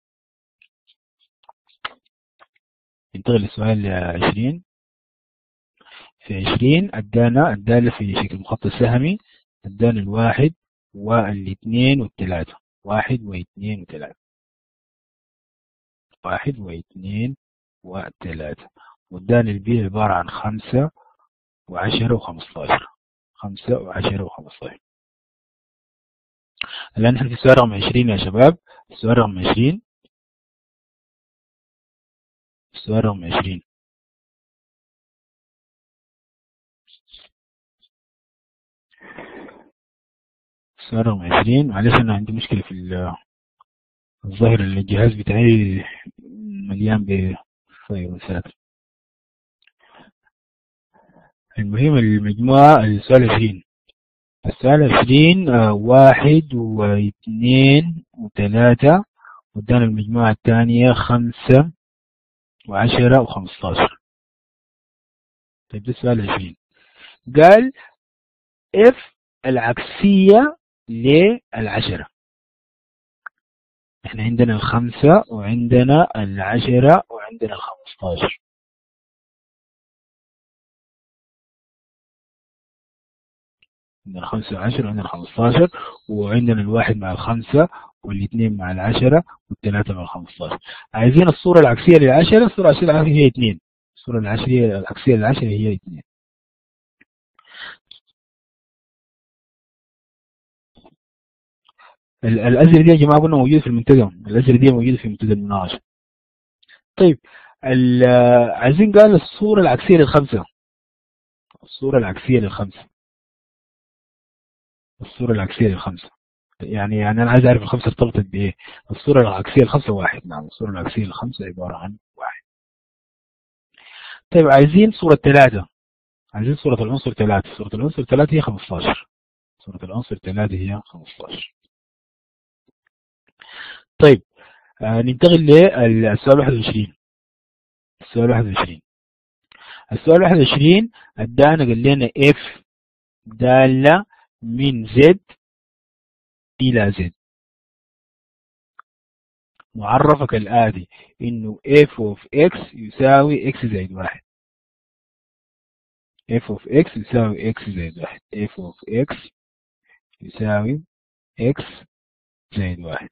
ننتقل للسؤال 20. في 20 ادانا الدالة في شكل مخطط سهمي، ادانا الواحد والاثنين والثلاثة، واحد واثنين وثلاثة، واحد واثنين وثلاثة، وادانا البي عبارة عن 5 و10 و15، 5 و10 و15. الآن نحن في السؤال رقم 20 يا شباب. السؤال رقم 20. السؤال رقم 20. السؤال رقم 20. معلش أنا عندي مشكلة في الظاهر إن الجهاز بتاعي مليان بفيروسات. المهم المجموعة السؤال 20. السؤال 20 واحد واثنين وثلاثة، وادانا المجموعة الثانية 5 و10 و15. طيب ده السؤال 20. قال اف العكسية للعشرة. احنا عندنا 5 وعندنا 10 وعندنا 15. عندنا 5 و10 وعندنا 15، وعندنا الواحد مع 5 والاثنين مع 10 والثلاثة مع 15. عايزين الصورة العكسية لل10. الصورة العكسية لل10 هي 2. الصورة العكسية لل10 هي 2. الأزرق دي يا جماعة قلنا موجودة في المنتدى، الأزرق دي موجودة في منتدى المناقشة. طيب عايزين قال الصورة العكسية لل5. الصورة العكسية لل5. الصورة العكسية لل5. يعني أنا عايز أعرف ال5 ارتبطت بإيه. الصورة العكسية لل5 واحد. نعم الصورة العكسية لل5 عبارة عن واحد. طيب عايزين صورة 3. عايزين صورة العنصر 3. صورة العنصر 3 هي 15. صورة العنصر 3 هي 15. طيب ننتقل للسؤال 21. السؤال 21. السؤال 21 ادانا قال لنا اف دالة من زد الى زد، معرفة كالآتي انه f of x يساوي x زائد 1. f of x يساوي x زائد 1. f of x يساوي x زائد 1.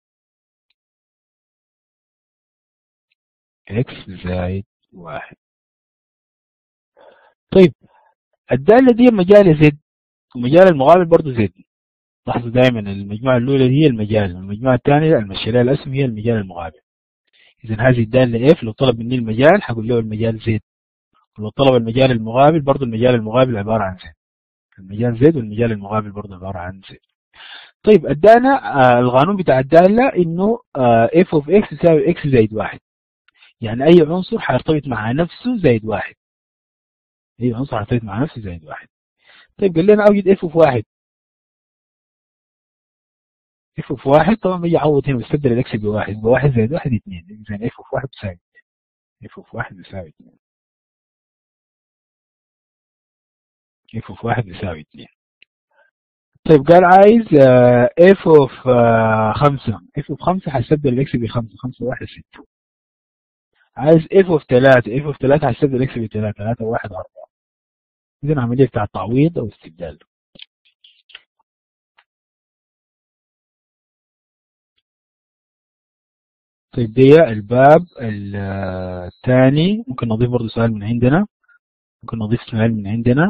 x زائد 1. طيب الدالة دي مجال زد ومجال المقابل برضو زد. لاحظوا دائما المجموعة الأولى هي المجال، المجموعة الثانية المشاريع الأسهم هي المجال المقابل. إذا هذه الدالة F لو طلب مني المجال هقول له المجال Z، ولو طلب المجال المقابل برضو المجال المقابل عبارة عن Z. المجال Z والمجال المقابل برضو عبارة عن Z. طيب ادانا القانون بتاع الدالة إنه F of X يساوي X زائد 1. يعني أي عنصر هيرتبط مع نفسه زائد 1. أي عنصر هيرتبط مع نفسه زائد 1. طيب قال لنا أوجد F of 1. اف اوف 1 طبعا بيجي يعوض هنا ويستبدل الاكس بواحد، يبقى 1 زائد 1 2. اذا اف اوف 1 بتساوي اف اوف 1 بيساوي 2. اف اوف 1 بيساوي 2. طيب قال عايز اف اوف 5. اف اوف 5 هيستبدل الاكس ب 5. 5 1 6. عايز اف اوف 3. اف اوف 3 هيستبدل الاكس ب 3. 3 1 4. اذا عمليه بتاع تعويض او استبدال. طيب دي الباب الثاني. ممكن نضيف برضه سؤال من عندنا. ممكن نضيف سؤال من عندنا.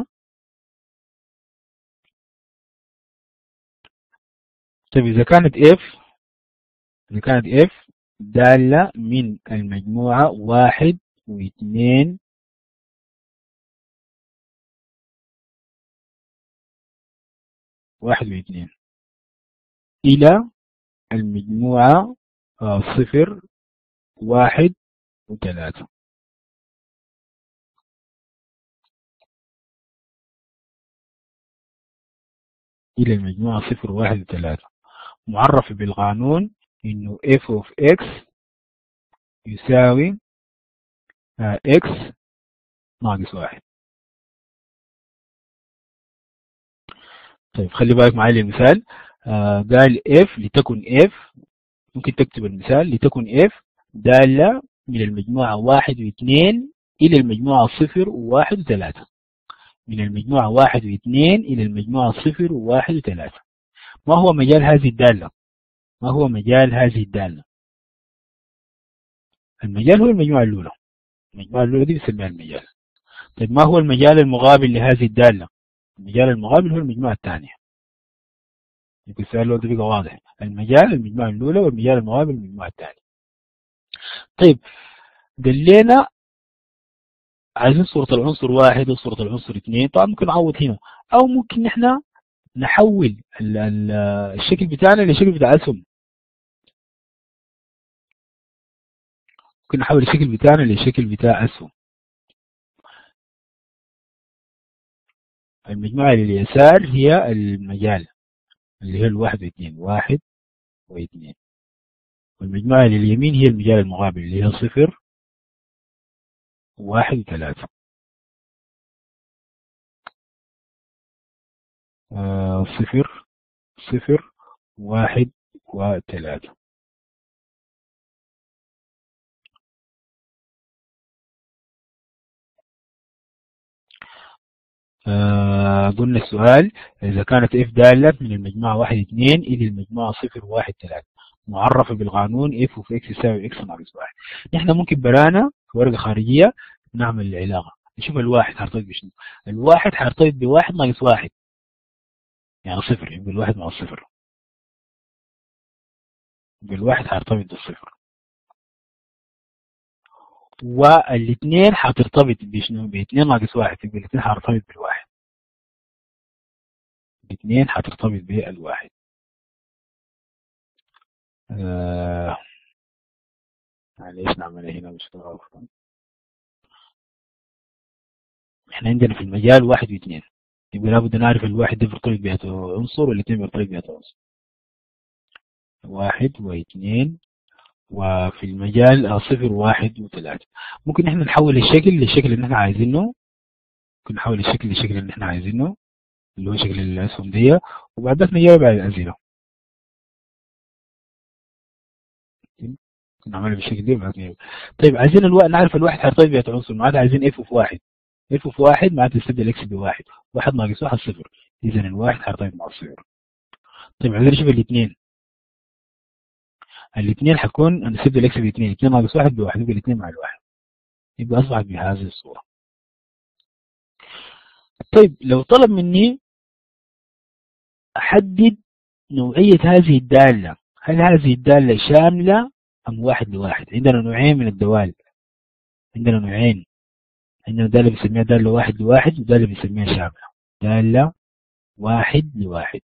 طيب إذا كانت F دالة من المجموعة 1 و2 1 و2 إلى المجموعة 0 1 و3. إلى المجموعة 0 1 و3 معرف بالقانون إنه f of x يساوي x ناقص 1. طيب خلي بالك معي المثال. قال f لتكن f، ممكن تكتب المثال لتكن f دالة من المجموعة 1 و2 إلى المجموعة 0 و1 و3. من المجموعة 1 و2 إلى المجموعة 0 و1 و3. ما هو مجال هذه الدالة؟ ما هو مجال هذه الدالة؟ المجال هو المجموعة الأولى. المجموعة الأولى دي بنسميها المجال. طيب ما هو المجال المقابل لهذه الدالة؟ المجال المقابل هو المجموعة الثانية. يمكن السؤال ده بقى واضح. المجال المجموعة الأولى والمجال المقابل المجموعة الثانية. طيب قال لنا عايزين صورة العنصر 1 وصورة العنصر 2. طبعا ممكن نعوض هنا، أو ممكن نحن نحول الشكل بتاعنا لشكل بتاع أسهم. ممكن نحول الشكل بتاعنا لشكل بتاع أسهم. المجموعة لليسار هي المجال اللي هي الواحد واثنين، 1 و2. والمجموعة لليمين هي المجال المقابل اللي هي 0 و1 و3. 0 0 1 و3. قلنا السؤال إذا كانت f دالة من المجموعة 1 2 إلى المجموعة 0 1 3 معرفة بالقانون f of x يساوي x ناقص 1. نحن ممكن برانا في ورقة خارجية نعمل العلاقة، نشوف الواحد هيرتبط بشنو. الواحد هيرتبط بواحد ناقص 1 يعني 0، يبقى الواحد مع الصفر، يبقى الواحد هيرتبط بالصفر. والاثنين هترتبط بشنو؟ ب2 ناقص 1، يبقى الاثنين هيرتبط بالواحد. الاثنين هترتبط بالواحد. معليش نعمل هنا مش غلط. احنا عندنا في المجال 1 و2، يبقى لابد نعرف الواحد ده بيرتبط بهذا عنصر والاثنين بيرتبط بهذا عنصر. 1 و2. وفي المجال 0 1 و3. ممكن احنا نحول الشكل للشكل اللي احنا عايزينه. ممكن نحول الشكل للشكل اللي احنا عايزينه اللي هو شكل الاسهم دي، وبعد ذلك نجاوب على الاسئله. نعملها بالشكل ده وبعد كده. طيب عايزين نعرف الواحد هيرتبط بهذا العنصر، معناتها عايزين اف اوف 1. اف اوف 1 معناتها تستبدل اكس بواحد. 1 ناقص 1 0. اذا الواحد هيرتبط مع الصفر. طيب عايزين نشوف الاثنين. الاثنين هتكون نستبدل اكس باثنين، 2 ناقص 1 بواحد، يبقى الاثنين مع الواحد. يبقى اصبحت بهذه الصوره. طيب لو طلب مني احدد نوعيه هذه الداله، هل هذه الداله شامله ام واحد لواحد؟ عندنا نوعين من الدوال. عندنا نوعين. عندنا دالة بنسميها دالة واحد لواحد، ودالة بنسميها شاملة. دالة واحد لواحد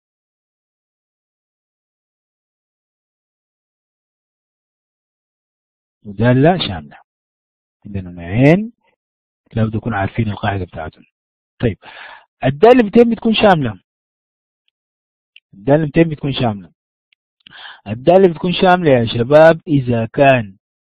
ودالة شاملة. عندنا نوعين لابد نكون عارفين القاعدة بتاعتهم. طيب الدالة متى بتكون شاملة؟ الدالة متى بتكون شاملة؟ الدالة بتكون شاملة يا شباب إذا كان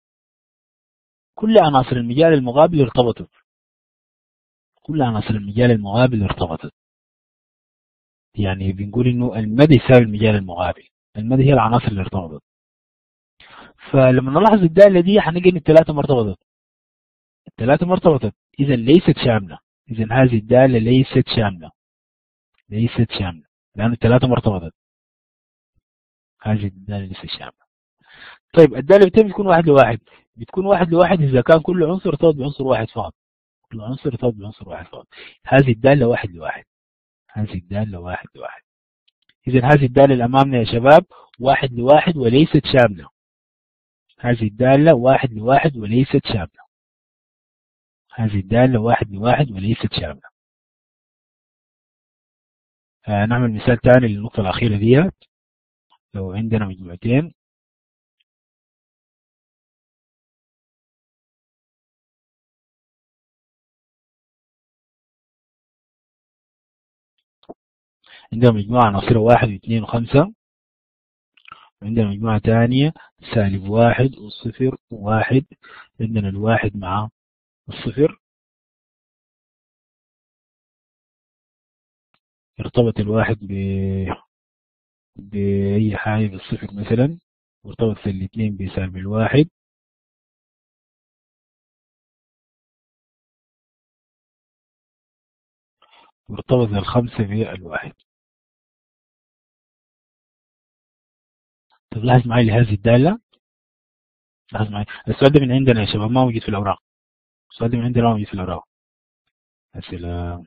كل عناصر المجال المقابل ارتبطت. كل عناصر المجال المقابل ارتبطت. يعني بنقول إنه المدى يساوي المجال المقابل. المدى هي العناصر اللي ارتبطت. فلما نلاحظ الدالة دي هنجد إن الثلاثة مرتبطت. الثلاثة مرتبطة، إذا ليست شاملة. إذا هذه الدالة ليست شاملة. ليست شاملة لأن الثلاثة مرتبطة. هذه الدالة ليست شاملة. طيب الدالة بتكون واحد لواحد. بتكون واحد لواحد إذا كان كل عنصر ارتبط بعنصر واحد فقط. كل عنصر ارتبط بعنصر واحد فقط. هذه الدالة واحد لواحد. هذه الدالة واحد لواحد. إذا هذه الدالة اللي أمامنا يا شباب واحد لواحد وليست شاملة. هذه الدالة واحد لواحد وليست شاملة. هذه الدالة واحد لواحد وليست شاملة. نعمل مثال تاني للنقطة الأخيرة دي. لو عندنا مجموعتين عندنا مجموعة عناصرها 1 و2 و5، وعندنا مجموعة تانية -1 و0 و1. عندنا الواحد مع الصفر، ارتبط الواحد بأي حاجة بالصفر مثلا، وارتبط الاثنين -1، وارتبط ال5 بالواحد. طب لاحظ معي لهذه الدالة، لاحظ معي السؤال ده من عندنا يا شباب، ما موجود في الأوراق. السؤال ده من عندنا ما موجود في الأوراق. أسئلة.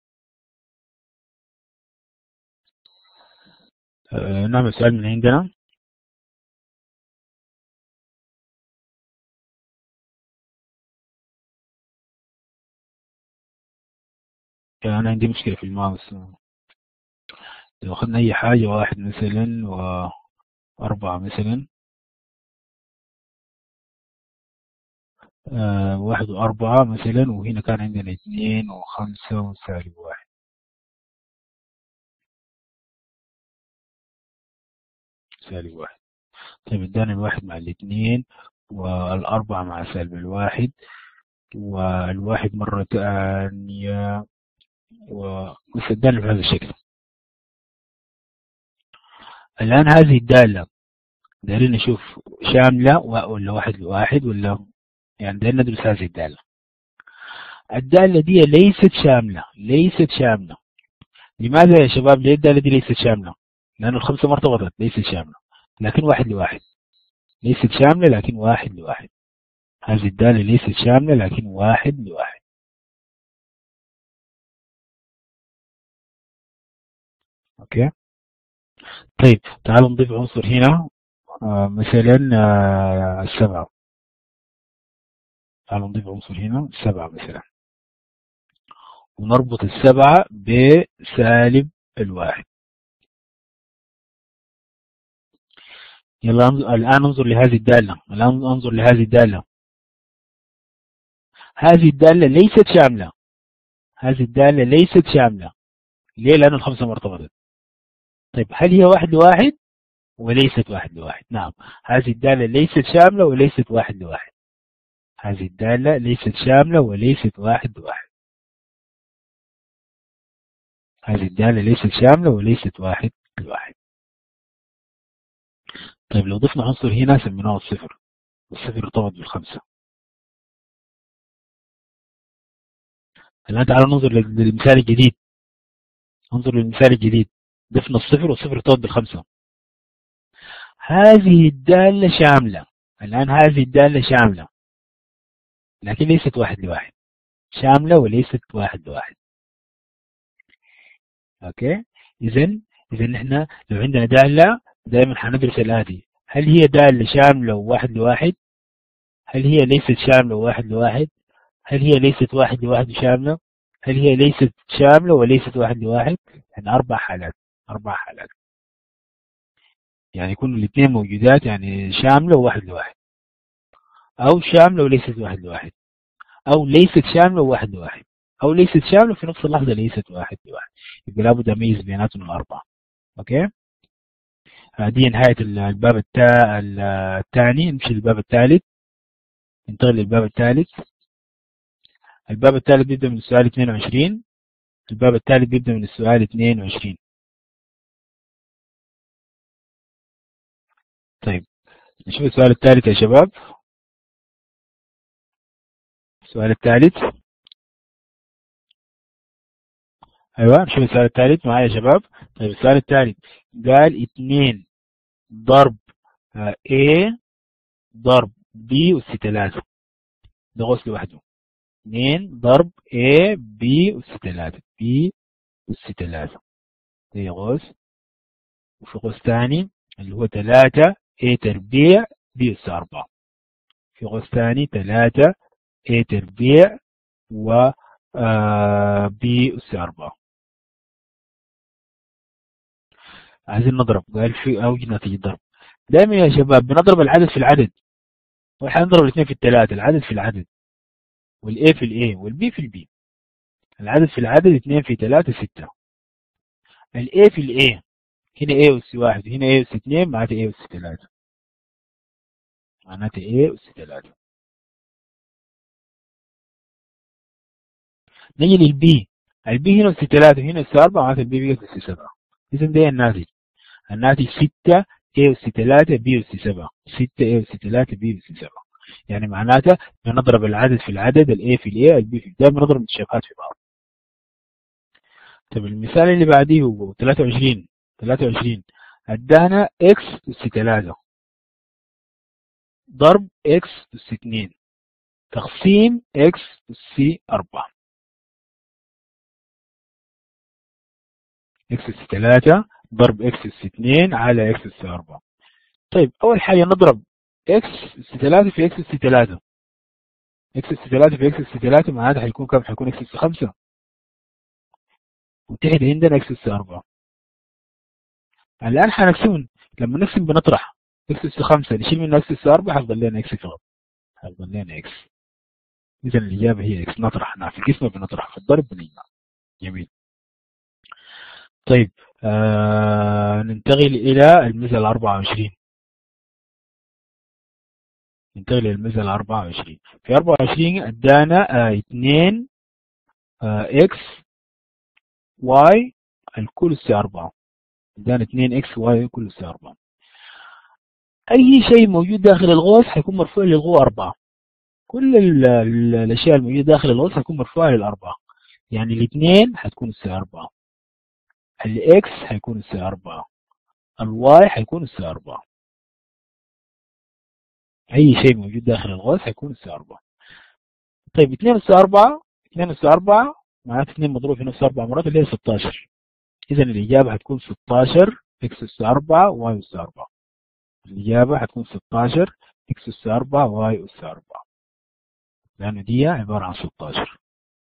نعمل سؤال من عندنا. أنا عندي مشكلة في الماوس. لو أخذنا أي حاجة 1 مثلا و4 مثلا، 1 و4 مثلا، وهنا كان عندنا 2 و5 و -1. -1. طيب ادانا الواحد مع الاثنين، والأربعة مع -1، والواحد مرة تانية، بس ادانا بهذا الشكل. الآن هذه الدالة دايرين نشوف شاملة ولا واحد لواحد، ولا يعني دايرين ندرس هذه الدالة. الدالة دي ليست شاملة، ليست شاملة. لماذا يا شباب؟ ليه الدالة دي ليست شاملة؟ لأن الخمسة ما ارتبطت، ليست شاملة، لكن واحد لواحد. ليست شاملة لكن واحد لواحد. هذه الدالة ليست شاملة لكن واحد لواحد. اوكي. طيب تعالوا نضيف عنصر هنا، مثلا 7. تعالوا نضيف عنصر هنا 7 مثلا، ونربط 7 بسالب 1. يلا الآن انظر لهذه الدالة، الآن انظر لهذه الدالة. هذه الدالة ليست شاملة، هذه الدالة ليست شاملة. ليه؟ لأن الخمسة مرتبطة. طيب هل هي واحد لواحد وليست واحد لواحد؟ نعم، هذه الدالة ليست شاملة وليست واحد لواحد. هذه الدالة ليست شاملة وليست واحد لواحد. هذه الدالة ليست شاملة وليست واحد لواحد. طيب لو ضفنا عنصر هنا سميناه الصفر، والصفر ارتبط بالخمسة. الآن تعالوا ننظر للمثال الجديد. انظر للمثال الجديد. ضفنا الصفر والصفر ارتبط بالخمسة. هذه الدالة شاملة. الآن هذه الدالة شاملة لكن ليست واحد لواحد. شاملة وليست واحد لواحد. اوكي. اذا نحن لو عندنا دالة دائما حندرس الآتي: هل هي دالة شاملة وواحد لواحد؟ هل هي ليست شاملة وواحد لواحد؟ هل هي ليست واحد لواحد وشاملة؟ هل هي ليست شاملة وليست واحد لواحد؟ يعني 4 حالات. 4 حالات يعني يكون الاثنين موجودات، يعني شاملة وواحد لواحد، أو شاملة وليست واحد لواحد، أو ليست شاملة وواحد لواحد، أو ليست شاملة في نفس اللحظة ليست واحد لواحد. يبقى لابد أميز بيناتهم الأربعة. أوكي. دي نهاية الباب الثاني. نمشي للباب الثالث. ننتقل للباب الثالث. الباب الثالث بيبدأ من السؤال 22. الباب الثالث بيبدأ من السؤال 22. طيب نشوف السؤال الثالث يا شباب. السؤال الثالث. ايوه نشوف السؤال الثالث معايا يا شباب. طيب السؤال الثالث قال 2 ضرب A ضرب B أس 3. ده غوص لوحده. 2 ضرب A B أس 3. B أس 3 ده غوص. وفي غوص ثاني اللي هو 3 A تربيع B أس 4. في غوص ثاني 3 A تربيع و B أس 4. عايزين نضرب، قال في اوجد نتيجة ضرب. دايما يا شباب بنضرب العدد في العدد، واحنا نضرب الاثنين في الثلاثة، العدد في العدد، والاي في الاي والبي في البي. العدد في العدد 2 في 3 6. الاي في الاي هنا a أس 1 وهنا a أس 2 معناته a أس 3، معناته a أس 3. نيجي للبي، البي هنا أس 3 وهنا أس 4 معناته البي بقت أس 7. إذا ده الناتج، الناتج 6 a أس 3 b أس 7، 6 a أس 3 b أس 7. يعني معناته بنضرب العدد في العدد، الاي في الاي البي في البي، بنضرب متشابهات في بعض. طيب المثال اللي بعديه هو 23. 23 ادانا x أس 3 ضرب x أس 2 تقسيم x أس 4. x أس 3 ضرب x أس 2 على x أس 4. طيب أول حاجة نضرب x أس 3 في x أس 3. x أس 3 في x أس 3 معناتها هيكون كم؟ هيكون x أس 5، وتحت عندنا x أس 4. الآن هنقسم، لما نقسم بنطرح x أس 5 نشيل منه x أس 4 هيفضل لنا x فقط، هيفضل لنا x. إذا الإجابة هي x. نطرح، نعم في القسمة بنطرح، في الضرب بنجمع. جميل. طيب ننتقل إلى المثال 24. ننتقل إلى المثال 24. في 24 ادانا 2 x y الكل أس 4. ادانا 2 x y الكل أس 4. أي شيء موجود داخل الغوص هيكون مرفوع للغو 4. كل الأشياء الموجودة داخل الغوص هتكون مرفوعة للأربعة. يعني الاثنين هتكون أس 4، الإكس هيكون أس 4، الواي هيكون أس 4. أي شيء موجود داخل الغوص هيكون أس 4. طيب 2 أس 4، 2 أس 4 معناته 2 مضروب في نفس 4 مرات اللي هي 16. إذا الإجابة هتكون 16 إكس أس 4 واي أس 4. الإجابة هتكون 16 إكس أس 4 واي أس 4، لأن دي عبارة عن 16.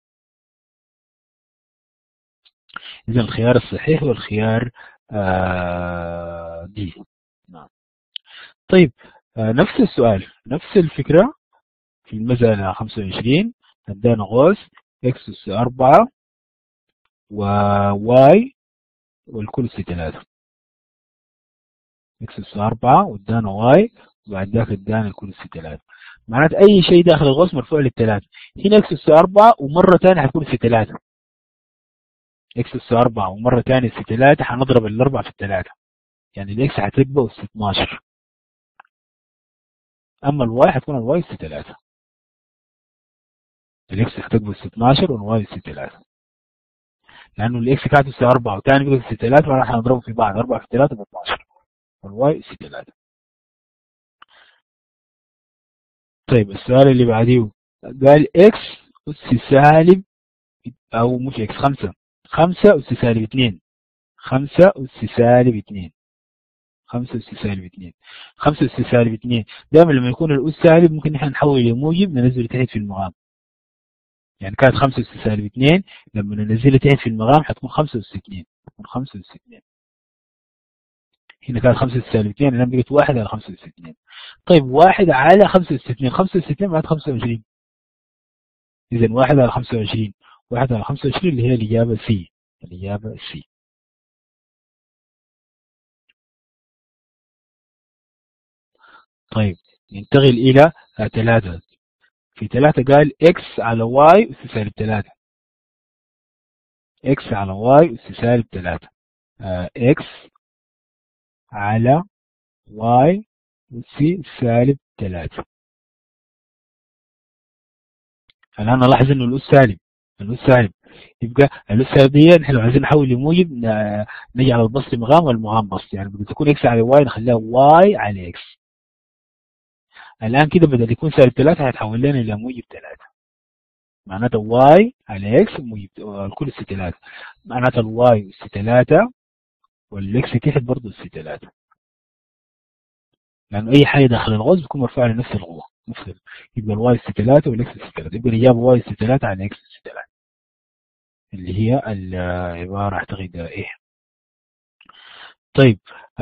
إذا الخيار الصحيح هو الخيار دي. نعم. طيب نفس السؤال، نفس الفكرة في المسألة 25 ادانا غوص اكس اس 4 وواي والكل اس 3. اكس اس 4 وادانا واي وبعد ذاك ادانا الكل اس 3. معناته اي شيء داخل الغوص مرفوع للثلاثة. هنا اكس اس 4 ومرة ثانية هتكون اس 3. اكس اس 4 ومرة ثانية اس 3 هنضرب الاربعة في الثلاثة، يعني الاكس هتبقى اس 12. اما الواي هتكون الواي اس 3. الاكس هتبقى اس 12 والواي اس 3، لانه الاكس كانت اس 4 وثاني بقى اس 3 فراح نضربه في بعض، 4 في 3 ب 12 والواي اس 3. طيب السؤال اللي بعديه قال اكس اس سالب، او مش اكس 5، 5 اس سالب 2، 5 اس سالب 2، 5 اس سالب 2، 5 اس سالب 2. دائما لما يكون الاس سالب ممكن نحن نحول لموجب ننزله تحت في المقام. يعني كانت 5 اس سالب 2 لما ننزلها تحت في المقام حتكون 5 اس 2، تكون 5 اس 2. هنا كانت 5 اس سالب 2 الان بقت 1 على 5 اس 2. طيب 1 على 5 اس 2، 5 اس 2 معناته 25. اذا 1 على 25، 1 على 25 اللي هي الاجابه سي، الاجابه سي. طيب ننتقل الى 3. في 3 قال اكس على واي اس سالب 3، اكس على واي اس سالب 3، اكس على واي اس سالب 3. الان نلاحظ انه الاس سالب، الاس سالب، يبقى الاس سالب دي نحن لو عايزين نحول لموجب نجعل البسط مقام والمقام بسط، يعني بدل تكون اكس على واي نخليها واي على اكس. الان كده بدل يكون سالب 3 هيتحول لنا الى موجب 3، معناتها واي على اكس موجب الكل اس 3، معناتها الواي اس 3 والاكس تحت برضه اس 3، لانه اي حاجه داخل الغوص بتكون مرفوعه لنفس القوه، يبقى الواي اس 3 والاكس اس 3، يبقى الاجابه واي اس 3 على اكس اس 3 اللي هي العباره اعتقد ايه. طيب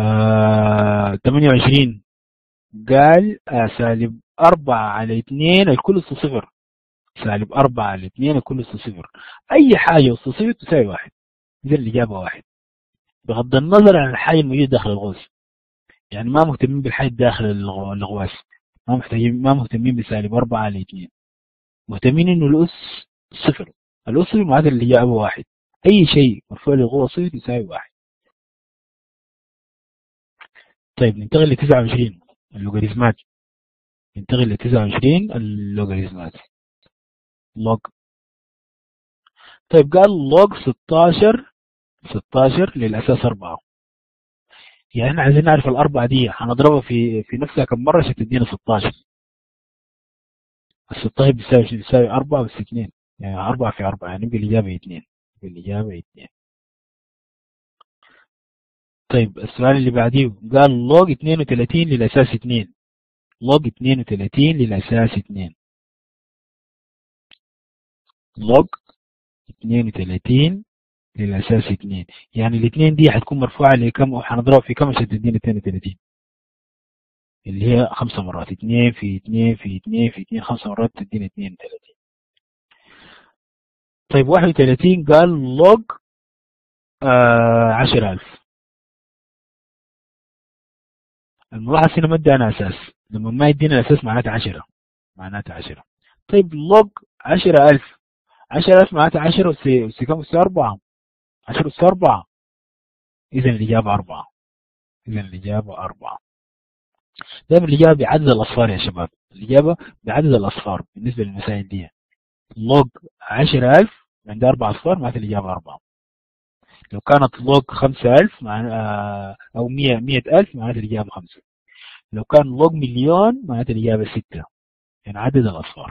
28 قال سالب 4 على 2 الكل أس صفر. سالب 4 على 2 الكل أس صفر. أي حاجة أس صفر تساوي واحد. إذا الإجابة واحد، بغض النظر عن الحاجة الموجودة داخل الغوص. يعني ما مهتمين بالحاجة داخل الغواص، ما مهتمين بسالب 4 على 2، مهتمين إنه الأس صفر. الأس صفر معناته الإجابة واحد. أي شيء مرفوع للغوص صفر يساوي واحد. طيب ننتقل ل 29 اللوغاريتمات. ننتقل ل 29 اللوغاريتمات. لوج. طيب قال لوج 16 للأساس 4. يعني احنا عايزين نعرف الأربعة دي هنضربها في نفسها كم مرة عشان تدينا 16. ال 16 بيساوي 4 بس 2، يعني 4 في 4، يعني يبقى الإجابة 2. الإجابة 2. طيب السؤال اللي بعديه قال لوج 32 للأساس 2. لوج 32 للأساس 2. لوج 32 للأساس 2. يعني الاثنين دي هتكون مرفوعة لكم وهنضرب في كم عشان تدينا 32؟ اللي هي 5 مرات. 2 في 2 في 2 في 2 5 مرات تدينا 32. طيب 31 قال لوج 10,000. الملاحظ هنا ما ادانا أساس. لما ما يدينا الأساس معناته 10. معناته 10. طيب لوج 10,000. 10,000 معناته 10 أس كم؟ أس 4. 10 أس 4. إذا الإجابة 4. إذا الإجابة 4. دائما الإجابة بعدد الأصفار يا شباب. الإجابة بعدد الأصفار بالنسبة للمسائل دي. لوج 10,000 عند 4 أصفار معناته الإجابة 4. لو كانت لوج 5,000 أو 100,000 معناته الإجابة 5. لو كان لوج مليون معناته الإجابة 6. يعني عدد الأصفار.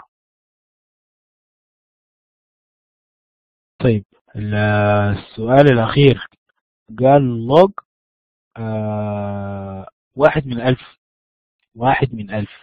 طيب السؤال الأخير قال لوج 1/1000. 1/1000.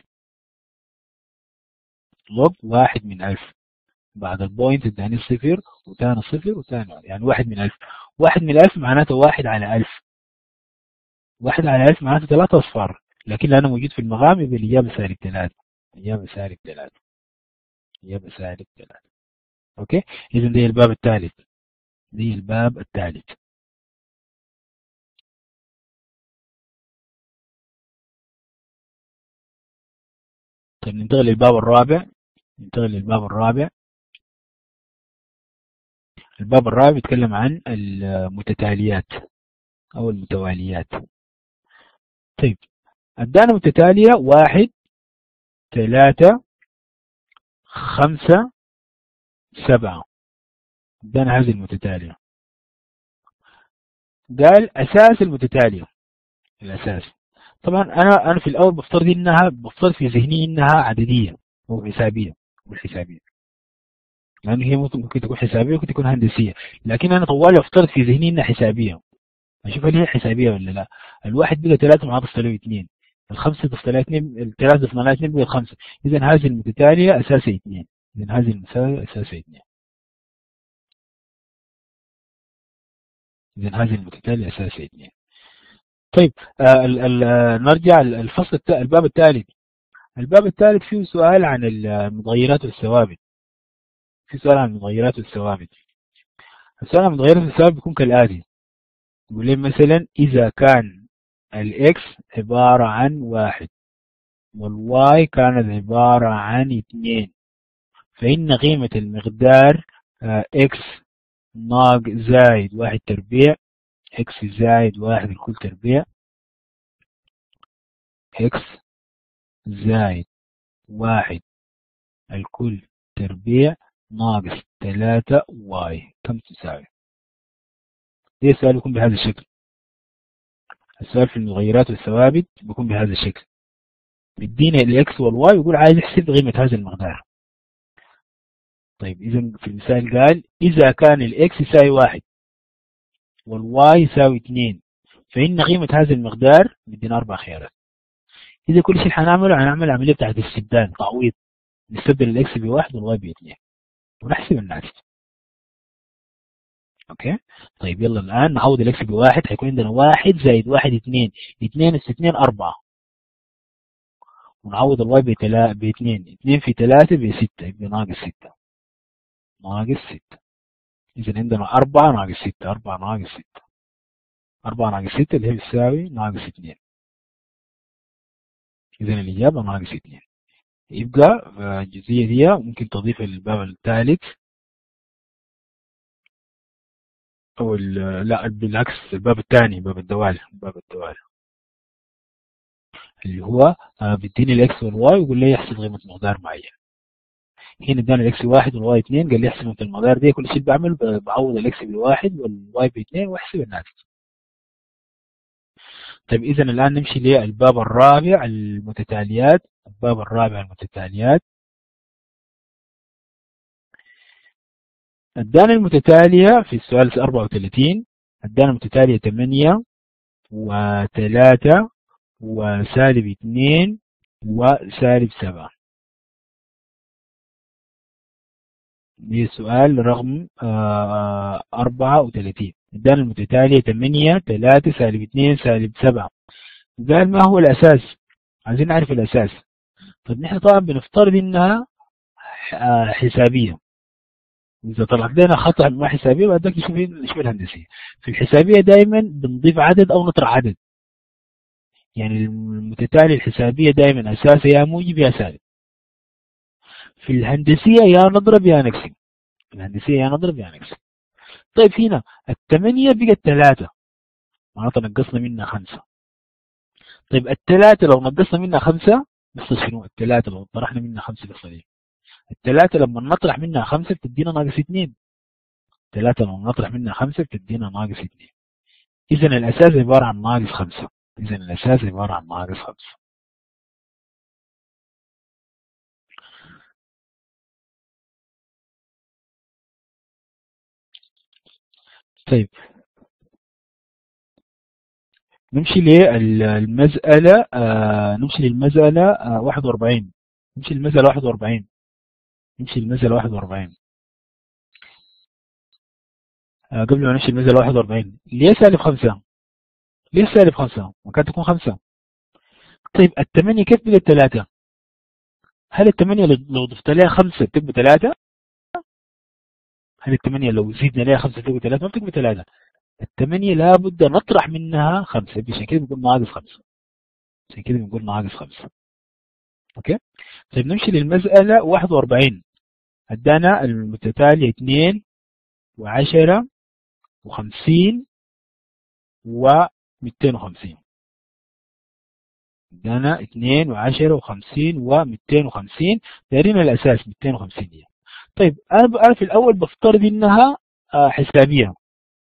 لوج 1/1000. بعد البوينت اداني صفر وثاني صفر وثاني، يعني 1/1000. 1/1000 معناته 1/1000. 1/1000 معناته 3 أصفار، لكن لأنه موجود في المقام يبقى الإجابة سالب 3. الإجابة سالب 3. الإجابة سالب 3. أوكي. إذا ده الباب الثالث. دي الباب الثالث. طيب ننتقل للباب الرابع. ننتقل للباب الرابع. الباب الرابع بيتكلم عن المتتاليات أو المتواليات. طيب ادانا متتالية 1 3 5 7. ادانا هذه المتتالية. قال أساس المتتالية. الأساس. طبعا أنا في الأول بفترض في ذهني إنها عددية أو حسابية. والحسابية لأن هي ممكن تكون حسابية وممكن تكون هندسية، لكن أنا طوالي أفترض في ذهني إنها حسابية. أشوف هل هي حسابية ولا لا. الواحد بقى 3 مع ضفت له 2. الخمسة ضفت لها 2. الثلاثة ضفنا لها 2 بقت 5. إذا هذه المتتالية أساسها 2. إذا هذه المساوية أساسها 2. إذا هذه المتتالية أساسها 2. طيب نرجع الفصل الباب الثالث. الباب الثالث فيه سؤال عن المتغيرات والثوابت. في سؤال عن المتغيرات والثوابت. السؤال عن المتغيرات والثوابت بيكون كالآتي. يقول لي مثلا إذا كان الإكس عبارة عن 1 والواي كانت عبارة عن 2، فإن قيمة المقدار إكس ناق زائد 1 تربيع، إكس زائد 1 الكل تربيع، إكس زائد 1 الكل تربيع ناقص 3 واي كم تساوي؟ ليه السؤال بيكون بهذا الشكل؟ السؤال في المتغيرات والثوابت بيكون بهذا الشكل. بيدينا الاكس والواي ويقول عايز يحسب قيمة هذا المقدار. طيب إذا في المثال قال إذا كان الاكس يساوي 1 والواي يساوي 2 فإن قيمة هذا المقدار بيدينا 4 خيارات. إذا كل شيء هنعمل عملية بتاعت استبدال تعويض. نستبدل الاكس ب1 والواي ب2 ونحسب الناتج. اوكي. طيب يلا الان نعوض الاكس بواحد، هيكون عندنا واحد زائد واحد اتنين، اتنين اس اتنين اربعة، ونعوض الواي باتنين، اتنين في تلاتة بستة، يبقى ناقص ستة، ناقص ستة. اذا عندنا اربعة ناقص ستة، اربعة ناقص ستة، اربعة ناقص ستة اللي هي بتساوي ناقص اتنين. اذا الاجابة ناقص اتنين. يبقى الجزئية دي ممكن تضيفها للباب الثالث، او لا بالعكس الباب الثاني، باب الدوال، باب الدوال اللي هو بيديني الاكس والواي ويقول لي يحسب قيمة مقدار معين. هنا اداني الاكس واحد والواي اتنين، قال لي احسب قيمة المقدار دي. كل شيء بعمل بعوض الاكس بالواحد والواي باتنين واحسب الناتج. طيب اذا الان نمشي للباب الرابع المتتاليات. الباب الرابع المتتاليات ادانا المتتالية في السؤال 34، ادانا المتتالية 8 و3 وسالب 2 وسالب 7. دي سؤال رقم 34. ادانا المتتالية 8 3 سالب 2 سالب 7. قال ما هو الأساس؟ عايزين نعرف الأساس. طب نحن طبعا بنفترض إنها حسابية. إذا طلعت لنا خطأ ما حسابية بعد ذلك نشوف الهندسية. في الحسابية دائما بنضيف عدد أو نطرح عدد. يعني المتتالية الحسابية دائما أساسها يا موجب يا سالب. في الهندسية يا نضرب يا نقسم. في الهندسية يا نضرب يا نقسم. طيب هنا الثمانية بقت 3، معناتها نقصنا منها 5. طيب الثلاثة لو نقصنا منها 5 بيحصل شنو؟ الثلاثة لو طرحنا منها 5 بيحصل ايه؟ الثلاثة لما نطرح منها 5 بتدينا ناقص 2. الثلاثة لما نطرح منها 5 بتدينا ناقص 2. إذا الأساس عبارة عن ناقص 5. إذا الأساس عبارة عن ناقص 5. طيب نمشي للمسألة نمشي للمسألة 41. نمشي للمسألة 41. نمشي للمسألة 41. قبل ما نمشي للمسألة 41، ليه سالب 5؟ ليه سالب 5؟ ما كانت تكون 5. طيب الثمانية كيف بقت 3؟ هل الثمانية لو ضفت لها 5 بتبقى 3؟ هل الثمانية لو زيدنا لها 5 بتبقى 3؟ ما بتبقى 3. الثمانية لابد نطرح منها 5، عشان كده بنقول ناقص 5. عشان كده بنقول ناقص 5. اوكي. طيب نمشي للمسألة 41. ادانا المتتالية 2 و10 و50 و250. ادانا 2 و10 و50 و250. دايرين الاساس 250 دي. طيب انا في الاول بفترض انها حسابية.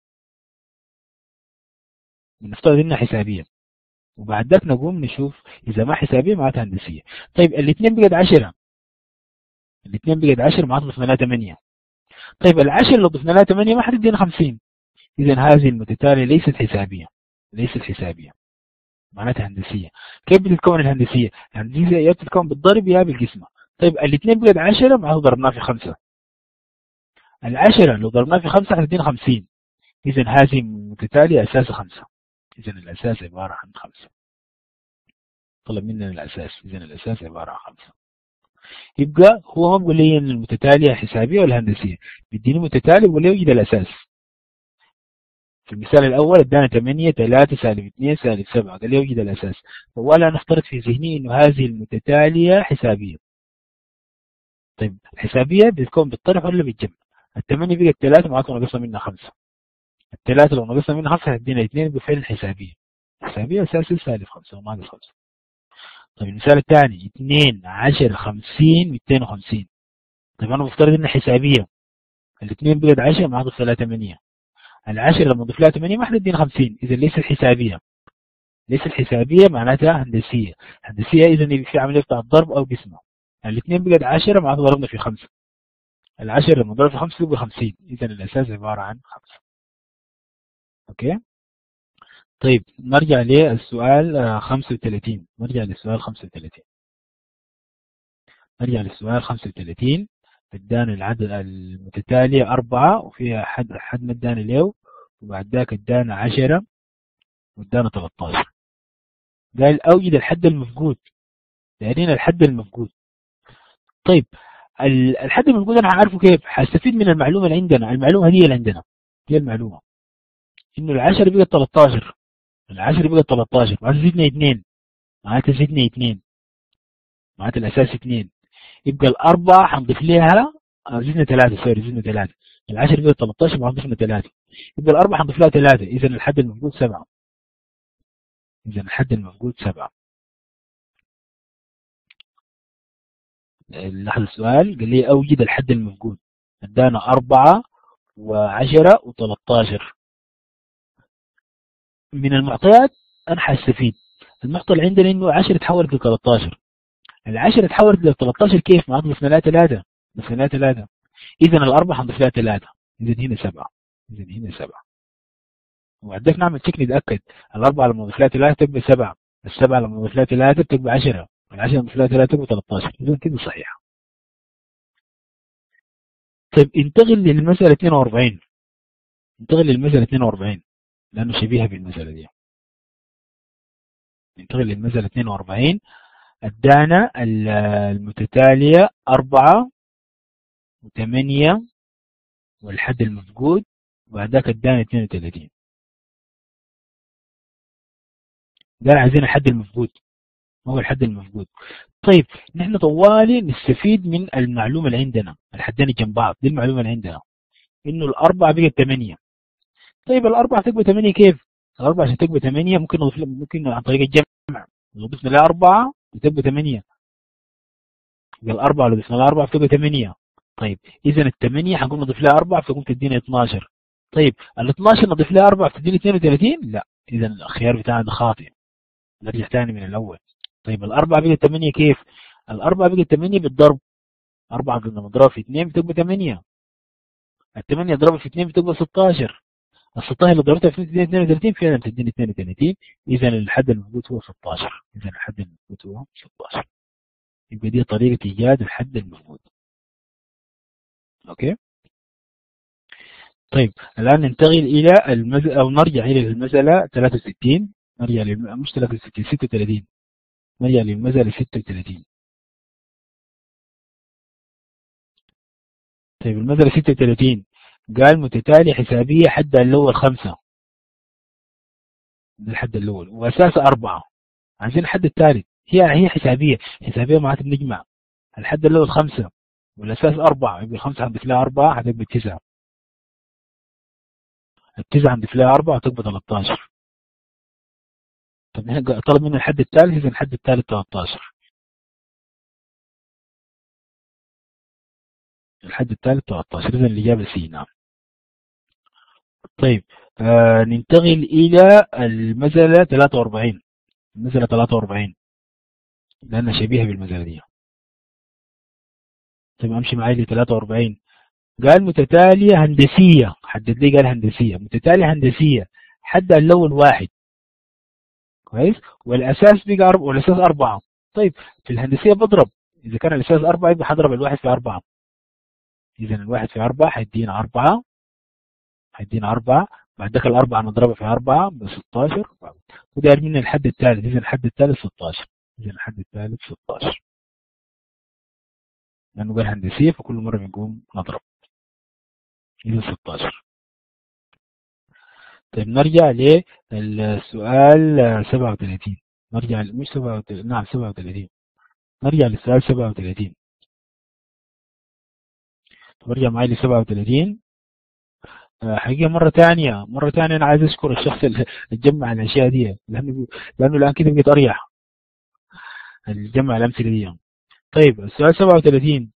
بنفترض انها حسابية وبعد ذاك نقوم نشوف اذا ما حسابية معناتها هندسية. طيب الاثنين بقت 10. الاثنين بقت 10 معناتها ضفنا لها 8. طيب ال10 لو ضفنا لها 8 ما حتدينا 50. اذا هذه المتتالية ليست حسابية. ليست حسابية معناتها هندسية. كيف بتتكون الهندسية؟ الهندسية يا بتتكون بالضرب يا بالقسمة. طيب الاثنين بقت 10 معناتها ضربناها في 5. ال10 لو ضربناها في 5 حتدينا 50. اذا هذه المتتالية اساسها 5. اذا الاساس عبارة عن 5. طلب مننا الاساس، اذا الاساس عبارة عن 5. يبقى هو ما بيقول لي ان المتتالية حسابية ولا هندسية، بيديني متتالي بيقول لي يوجد الاساس. في المثال الاول ادانا 8 3 سالب 2 سالب 7، قال لي يوجد الاساس. ولا نفترض في ذهني انه هذه المتتالية حسابية. طيب الحسابية بتكون بالطرح ولا بالجمع؟ الثمانية بقت 3 معناته نقصنا منها 5. الثلاثة لو نقصنا منها 5 هتدينا 2 بفعل حسابية. حسابية اساسي سالب 5 وناقص 5. طيب المثال الثاني 2 10 50 250. طيب انا بفترض انها حسابية. الاثنين بقت 10 مع ضف لها 8. ال10 لما نضيف لها 8 ما حتدينا 50. اذا ليست حسابية. ليست حسابية معناتها هندسية. هندسية اذا في عملية بتاع ضرب او قسمة. الاثنين بقت 10 معناتها ضربنا في 5. ال10 لما نضرب في 5 يبقى 50. اذا الاساس عبارة عن 5. اوكي. طيب نرجع للسؤال 35. نرجع للسؤال 35. ادانا العدد المتتالية 4 وفيها حد ما ادانا له، وبعد ذاك ادانا 10 وادانا 13. قال اوجد الحد المفقود، دايرين الحد المفقود. طيب الحد المفقود انا هعرفه كيف؟ هستفيد من المعلومة اللي عندنا. المعلومة هي اللي عندنا، هي المعلومة انه العشرة بقت 13، العشرة بقت 13 معناته زدنا 2، معناته زدنا 2، معناته الاساس 2. يبقى الأربعة حنضيف لها زدنا 3، سوري زدنا 3. العشرة بقت 13 معناته ضفنا 3، يبقى الأربعة حنضيف لها 3. إذا الحد المفقود 7. إذا الحد المفقود 7. لاحظ السؤال قال لي أوجد الحد المفقود، ادانا 4 و10 و13. من المعطيات أنا حستفيد. المعطى اللي عندنا إنه 10 تحولت ل 13، العشرة تحولت ل 13 كيف؟ معناته ضفنا لها 3، ضفنا لها 3. إذا الأربعة حنضيف لها 3، إذا هنا 7، إذا هنا 7. وعندك نعمل تشيك نتأكد. الأربعة لما نضيف لها 3 تبقى 7، السبعة لما نضيف لها 3 بتبقى 10، والعشرة لما نضيف لها 3 تبقى 13. إذا كده صحيحة. طيب انتقل للمسألة 42. انتقل للمسألة 42 لأنه شبيهة بالمسألة دي. انتقل للمسألة 42. ادانا المتتالية 4 و8 والحد المفقود، وبعدك ادانا 32. قال عايزين الحد المفقود، ما هو الحد المفقود. طيب نحن طوالي نستفيد من المعلومة اللي عندنا، الحدين جنب بعض، دي المعلومة اللي عندنا انه الأربعة بقت 8. طيب الأربعة تبقى 8 كيف؟ الأربعة عشان تبقى 8 ممكن نضيف، ممكن عن طريق الجمع. لو ضفنا لها 4 بتبقى 8، يبقى الأربعة لو ضفنا لها 4 بتبقى 8. طيب إذا ال8 حنقول نضيف لها 4 فتقوم تدينا 12. طيب ال12 نضيف لها 4 فتدينا 32؟ لا، إذا الخيار بتاعنا ده خاطئ، نرجع ثاني من الأول. طيب الأربعة بقت 8 كيف؟ الأربعة بقت 8 بالضرب. 4 قلنا نضربها في 2 بتبقى 8، ال8 ضربها في 2 بتبقى 16، ال 16 اللي ضربتها في 32 فعلا تديني 32. إذا الحد المفقود هو 16. إذا الحد المفقود هو 16. يبقى دي طريقة إيجاد الحد المفقود. أوكي. طيب الآن ننتقل إلى أو نرجع إلى المسألة 63. نرجع مش 63، 36. نرجع للمسألة 36. طيب المسألة 36 قال متتالية حسابية حدها الأول 5، ده الحد الأول، وأساس 4. عايزين الحد الثالث. هي حسابية، حسابية معناتها بنجمع. الحد الأول 5 والأساس 4، يبقى 5 هنضيف لها 4 هتبقى 9، ال9 هنضيف لها 4 هتبقى 13. طب هنا طلب منه الحد الثالث، إذا الحد الثالث 13. الحد الثالث 13، إذا الإجابة سي. نعم. طيب ننتقل إلى المسألة 43. المسألة 43 لأنها شبيهة بالمسألة دي. طيب أمشي معي ل 43. قال متتالية هندسية، حدد لي قال هندسية، متتالية هندسية حد الأول 1 كويس، والأساس بقى والأساس 4. طيب في الهندسية بضرب، إذا كان الأساس 4 يبقى هضرب الواحد في 4. إذا الواحد في 4 هيدينا 4، هيدينا 4. بعد ذاك الأربعة نضربها في 4 ب 16، وداير منا الحد الثالث. إذا الحد الثالث 16. إذا الحد الثالث 16 لأنه قال هندسية فكل مرة بنقوم نضرب. إذا 16. طيب نرجع للسؤال 37. نرجع مش 37، نعم 37. نرجع للسؤال 37. نرجع معي ل 37. حقيقة مرة ثانية أنا عايز أشكر الشخص اللي جمع الأشياء دي، لأنه الآن كده بقيت أريح الجمع الأمثلة دي. طيب السؤال 37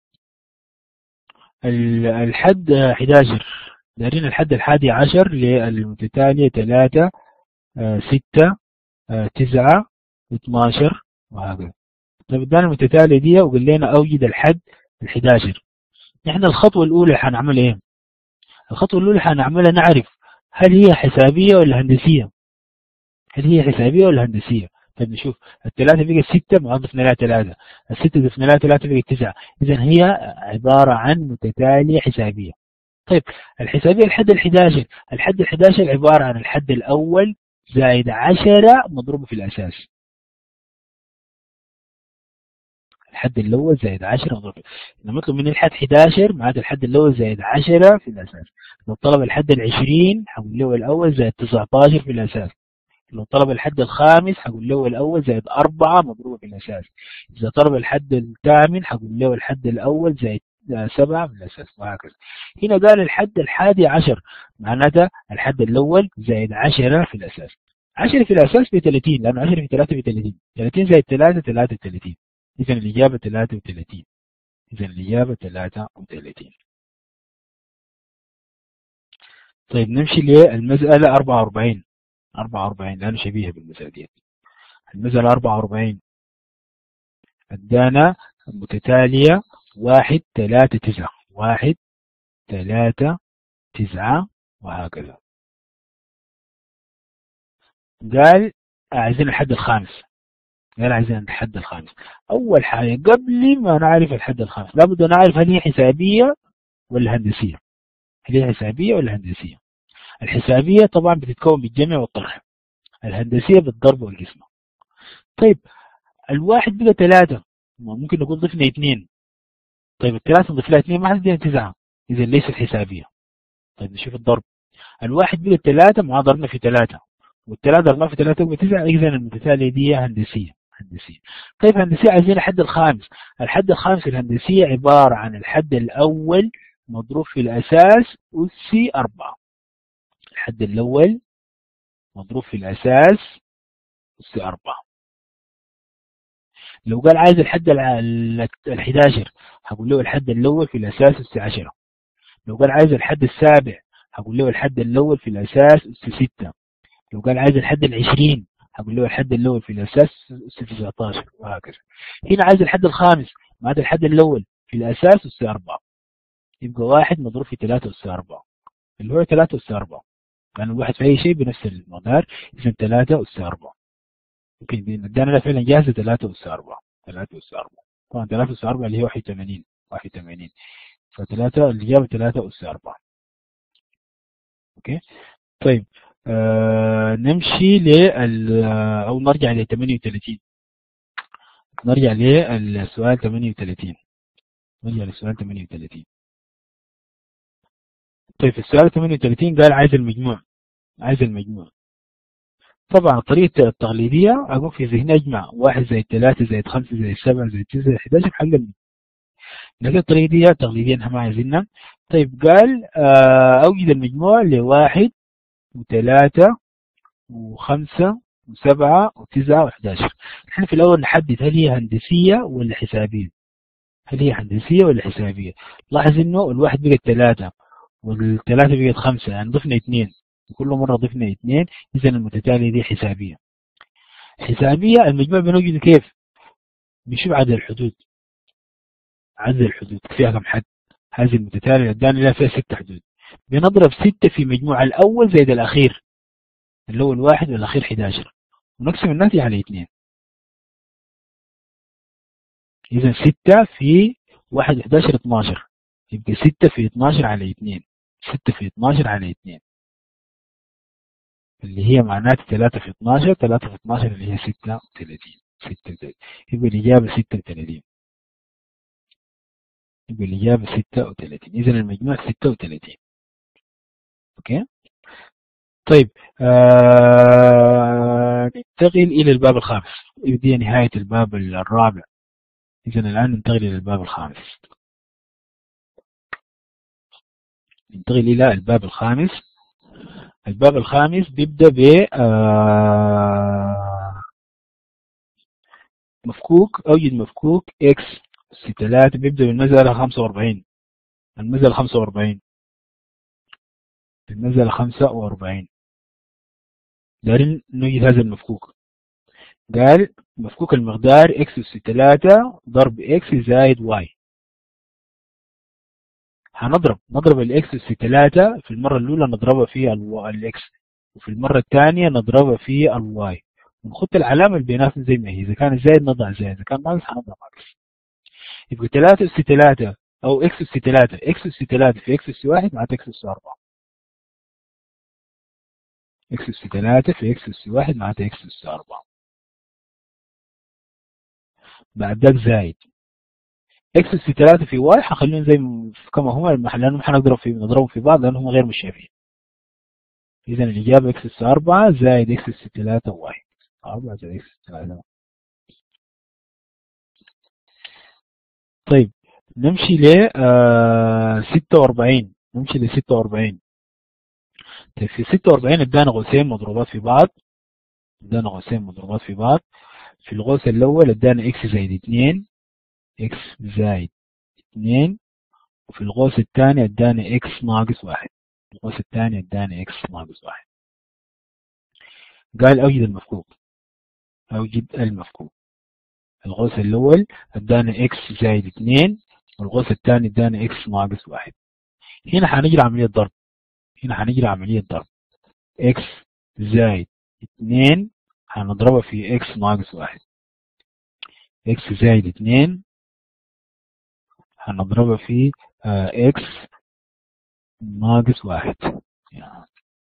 الحد 11. دارين الحد 11 للمتتالية 3 6 9 12 وهكذا. طيب ادانا المتتالية دي وقال لنا أوجد الحد 11. نحن الخطوة الأولى حنعمل إيه؟ الخطوة الأولى حنعملها نعرف هل هي حسابية ولا هندسية. هل هي حسابية ولا هندسية؟ طيب نشوف الثلاثة بقت 6 ما ضفنا لها 3، الستة ضفنا لها 3 بقت 9. إذا هي عبارة عن متتالية حسابية. طيب الحسابية الحد ال11، الحد ال11 عبارة عن الحد الأول زائد 10 مضروبة في الأساس. الحد الأول زائد 10 مضروبة، لما نطلب من الحد 11 معناته الحد الأول زائد 10 في الأساس. لو طلب الحد ال20 حقول له الأول زائد 19 في الأساس. لو طلب الحد الخامس حقول له الأول زائد 4 مضروبة في الأساس. إذا طلب الحد الثامن حقول له الحد الأول زائد 7 في الأساس، وهكذا. هنا قال الحد ال11 معناتها الحد الأول زائد 10 في الأساس. 10 في الأساس ب 30 لأنه 10 في 3 ب 30. 30 زائد 3 33. إذا الإجابة 33. إذا الإجابة 33. طيب نمشي للمسألة 44. 44 لأنه شبيهة بالمسألة دي. المسألة 44 ادانا متتالية 1 3 9، 1 3 9 وهكذا. قال عايزين الحد الخامس. قال عايزين الحد الخامس. أول حاجة قبل ما نعرف الحد الخامس لابد نعرف هل هي حسابية ولا هندسية. هل هي حسابية ولا هندسية؟ الحسابية طبعا بتتكون بالجمع والطرح، الهندسية بالضرب والقسمة. طيب الواحد بقى 3، ممكن نقول ضفنا 2. طيب الثلاثة نضيف لها 2 ما حتدينا 9، إذا ليست حسابية. طيب نشوف الضرب. الواحد بقى 3 مع ضربنا في 3، والثلاثة ضربنا في 3 بقى 9. إذا المتتالية دي هندسية. هندسية. طيب هندسية عايزين الحد الخامس. الحد الخامس الهندسية عبارة عن الحد الأول مضروب في الأساس أس 4. الحد الأول مضروب في الأساس أس 4. لو قال عايز الحد ال11 هقول له الحد الأول في الأساس أس 10. لو قال عايز الحد السابع هقول له الحد الأول في الأساس أس 6. لو قال عايز الحد ال20 هقول له الحد الأول في الأساس أس 19 وهكذا. هنا عايز الحد الخامس معناته الحد الأول في الأساس أس 4. يبقى 1 مضروب في 3 أس 4 اللي هو 3 أس 4، لأن الواحد في أي شيء بنفس المقدار. إذا 3 أس 4. ممكن ادانا فعلا جاهزة 3 أس 4. 3 أس 4 طبعا 3 أس 4 اللي هي 81. 81 ف3 الإجابة 3 أس 4. أوكي. طيب نمشي أو نرجع ل 38. نرجع للسؤال 38. نرجع للسؤال 38. طيب في السؤال 38 قال عايز المجموع. عايز المجموع. طبعا الطريقة التقليدية أقوم في ذهني أجمع 1 زائد 3 زائد 5 زائد 7 زائد 9 زائد 11 حق المجموع. لكن الطريقة دي تقليديا احنا ما عايزينها. طيب قال أوجد المجموع ل1 و3 و5 و7 و9 و11. نحن في الأول نحدد هل هي هندسية ولا حسابية. هل هي هندسية ولا حسابية؟ لاحظ إنه الواحد بقت 3 والثلاثة بقت 5، يعني ضفنا 2، كل مرة ضفنا 2. إذا المتتالية دي حسابية. حسابية المجموع بنوجده كيف؟ بنشوف عدد الحدود. عدد الحدود فيها كم حد؟ هذه المتتالية اداني لها فيها 6 حدود. بنضرب 6 في مجموع الأول زائد الأخير. الأول 1 والأخير 11 ونقسم الناتج على 2. إذا 6 في 1 11 12. يبقى 6 في 12 على 2. 6 في 12 على 2 اللي هي معناته 3 في 12. 3 في 12 اللي هي 36. 36 يبقى الإجابة 36. يبقى الإجابة 36. إذا المجموع 36. أوكي. طيب ننتقل إلى الباب الخامس. دي نهاية الباب الرابع. إذا الآن ننتقل إلى الباب الخامس. ننتقل إلى الباب الخامس. الباب الخامس بيبدأ ب مفكوك. أوجد مفكوك إكس أس 3 بيبدأ بالمسألة 45. المسألة 45. المسألة 45 دارين نوجد هذا المفكوك. قال مفكوك المقدار إكس أس 3 ضرب إكس زائد واي. نضرب الإكس أس 3 في المرة الأولى نضربها في الإكس، وفي المرة الثانية نضربها في الواي، نخط العلامة اللي بيناتهم زي ما هي، إذا كان زائد نضع زائد، إذا كان ناقص هنضع ناقص. يبقى 3 أس 3 أو إكس أس 3، إكس أس 3 في إكس أس 1 معناته إكس أس 4. إكس أس 3 في إكس أس 1 معناته إكس أس 4. بعد ذاك زائد إكس أس 3 في واي هخليهم زي كما هما، لأنهم نضربهم في بعض لأنهم غير مشابهين. إذا الإجابة إكس أس 4 زائد إكس أس 3 واي. 4 زائد إكس أس 3. طيب نمشي ل 46. نمشي ل 46. طيب في 46 ادانا قوسين مضروبات في بعض. ادانا قوسين مضروبات في بعض. في القوس الأول ادانا إكس زائد 2، إكس زائد 2. وفي القوس الثاني ادانا إكس ناقص 1. القوس الثاني ادانا إكس ناقص 1. قال أوجد المفكوك. أوجد المفكوك. القوس الأول ادانا إكس زائد 2، والقوس الثاني ادانا إكس ناقص 1. هنا هنجري عملية ضرب. هنا هنجري عملية ضرب. إكس زائد 2 هنضربها في إكس ناقص 1. إكس زائد 2 هنضربها في إكس ناقص 1. يعني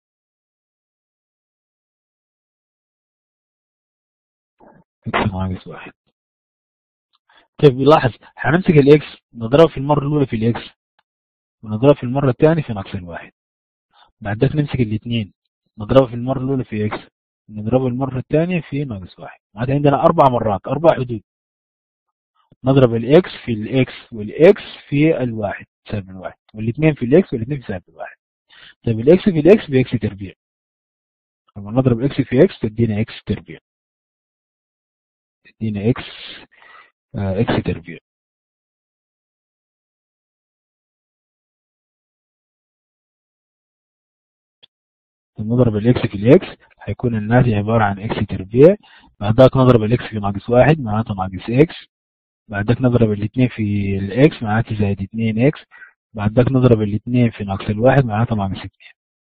إكس ناقص 1. طيب لاحظ هنمسك الإكس نضربها في المرة الأولى في الإكس، ونضربها في المرة الثانية في ناقص 1. بعد ذلك نمسك الاثنين نضربها في المرة الأولى في إكس، نضربها المرة الثانية في ناقص 1. معناتها عندنا 4 مرات، 4 حدود. نضرب الإكس في الإكس والإكس في الواحد سالب الواحد، والاثنين في الإكس والاثنين في سالب الواحد. طيب الإكس في الإكس بإكس تربيع. لما نضرب إكس في إكس تدينا إكس تربيع. تدينا إكس إكس تربيع. لما نضرب الإكس في الإكس هيكون الناتج عبارة عن إكس تربيع. بعد ذلك نضرب الإكس في ناقص 1 معناته ناقص إكس. بعد ذلك نضرب الاثنين في الإكس معناته زائد 2 إكس. بعد ذلك نضرب الاثنين في ناقص الواحد معناته ناقص 2.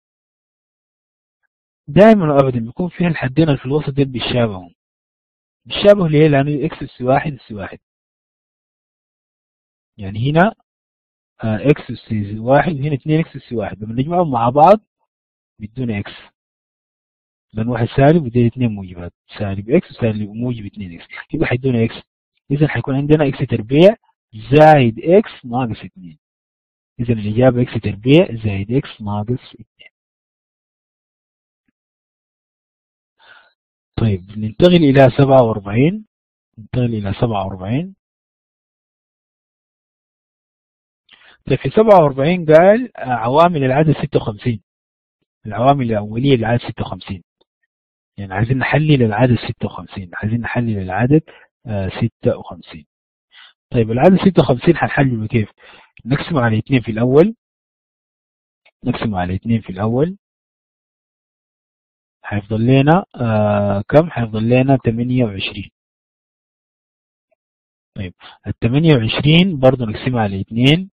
دائما وابدا بيكون فيها الحدين اللي في الوسط دول بيتشابهوا. بيتشابهوا ليه؟ لأنه إكس أس 1 أس 1. يعني هنا إكس أس 1 وهنا 2 إكس أس 1. لما نجمعهم مع بعض بيدونا إكس، لأن واحد سالب ودي اثنين موجبات، سالب إكس وسالب موجب 2 إكس، يبقى هيدونا إكس. إذا هيكون عندنا إكس تربيع زائد إكس ناقص 2. إذا الإجابة إكس تربيع زائد إكس ناقص 2. طيب ننتقل إلى 47. ننتقل إلى 47. طيب في 47 قال عوامل العدد 56. العوامل الأولية للعدد 56. يعني عايزين نحلل العدد 56. عايزين نحلل العدد 56. طيب العدد 56 هنحلله كيف؟ نقسم على 2 في الأول. نقسم على 2 في الأول هيفضل لنا كم؟ هيفضل لنا 28. طيب ال 28 برضه نقسمها على 2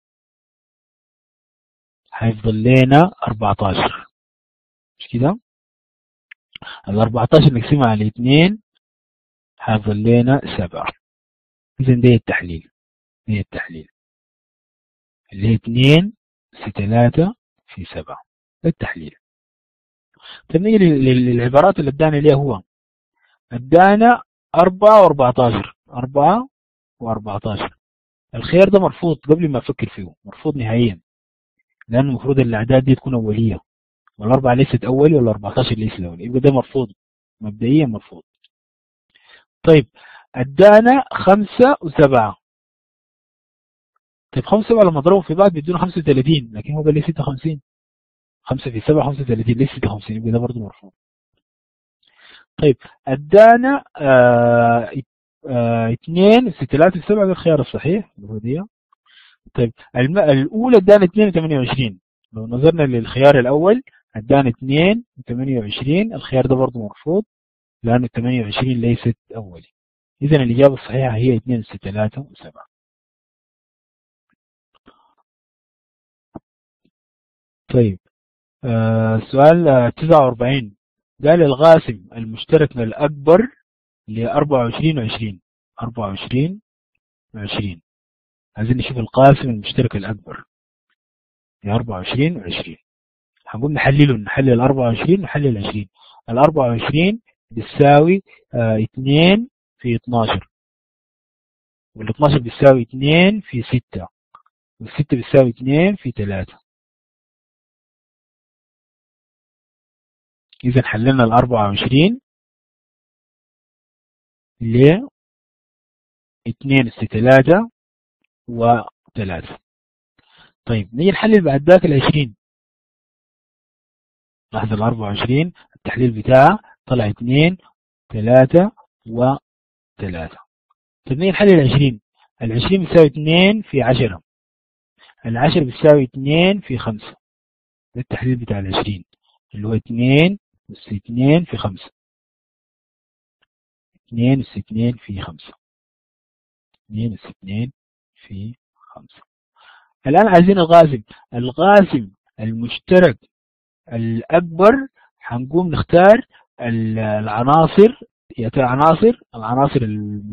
هيفضل لنا 14. مش كده؟ ال 14 نقسمها على 2 هيفضل لنا 7. إذا ده التحليل. ده التحليل اللي هي 2 في 3 في 7. ده التحليل. طيب نيجي للعبارات اللي ادانا ليها. هو ادانا 4 و14. 4 و14. الخيار ده مرفوض قبل ما افكر فيه، مرفوض نهائيا، لانه المفروض الاعداد دي تكون اوليه، والاربعه ليست اولي وال14 ليست اولي، يبقى ده مرفوض مبدئيا، مرفوض. طيب ادانا 5 و7. طيب 5 و7 لما اضربهم في بعض بيدونا 35، لكن هو قال لي 56. 5 في 7 35 ليه 56، يبقى ده برضه مرفوض. طيب ادانا 2 في 3 في 7 ده الخيار الصحيح اللي هو دي. طيب الاولى ادانا 2 و28. لو نظرنا للخيار الاول ادانا 2 و28، الخيار ده برضه مرفوض لانه 28 ليست اولي. اذا الاجابه الصحيحه هي 2 في 3 و7. طيب سؤال 49. قال القاسم المشترك الأكبر ل 24 و20. 24 و20. عايزين نشوف القاسم المشترك الأكبر ل 24 و20. هنقوم نحلل ال 24 ونحلل ال 20. ال 24 بتساوي 2 في 12، وال 12 بتساوي 2 في 6، وال 6 بتساوي 2 في 3. إذا حللنا ال 24 ل 2 أس 3 و3. طيب نيجي نحلل بعد ذاك ال 20. لاحظ ال 24 التحليل بتاعها طلع 2 3 و3. طيب نيجي نحلل ال 20. ال 20 بتساوي 2 في 10، ال 10 بتساوي 2 في 5. ده التحليل بتاع ال 20 اللي هو 2 أس 2 في 5. 2 أس 2 في 5. 2 أس 2 في 5. الآن عايزين القاسم. القاسم المشترك الأكبر هنقوم نختار العناصر. العناصر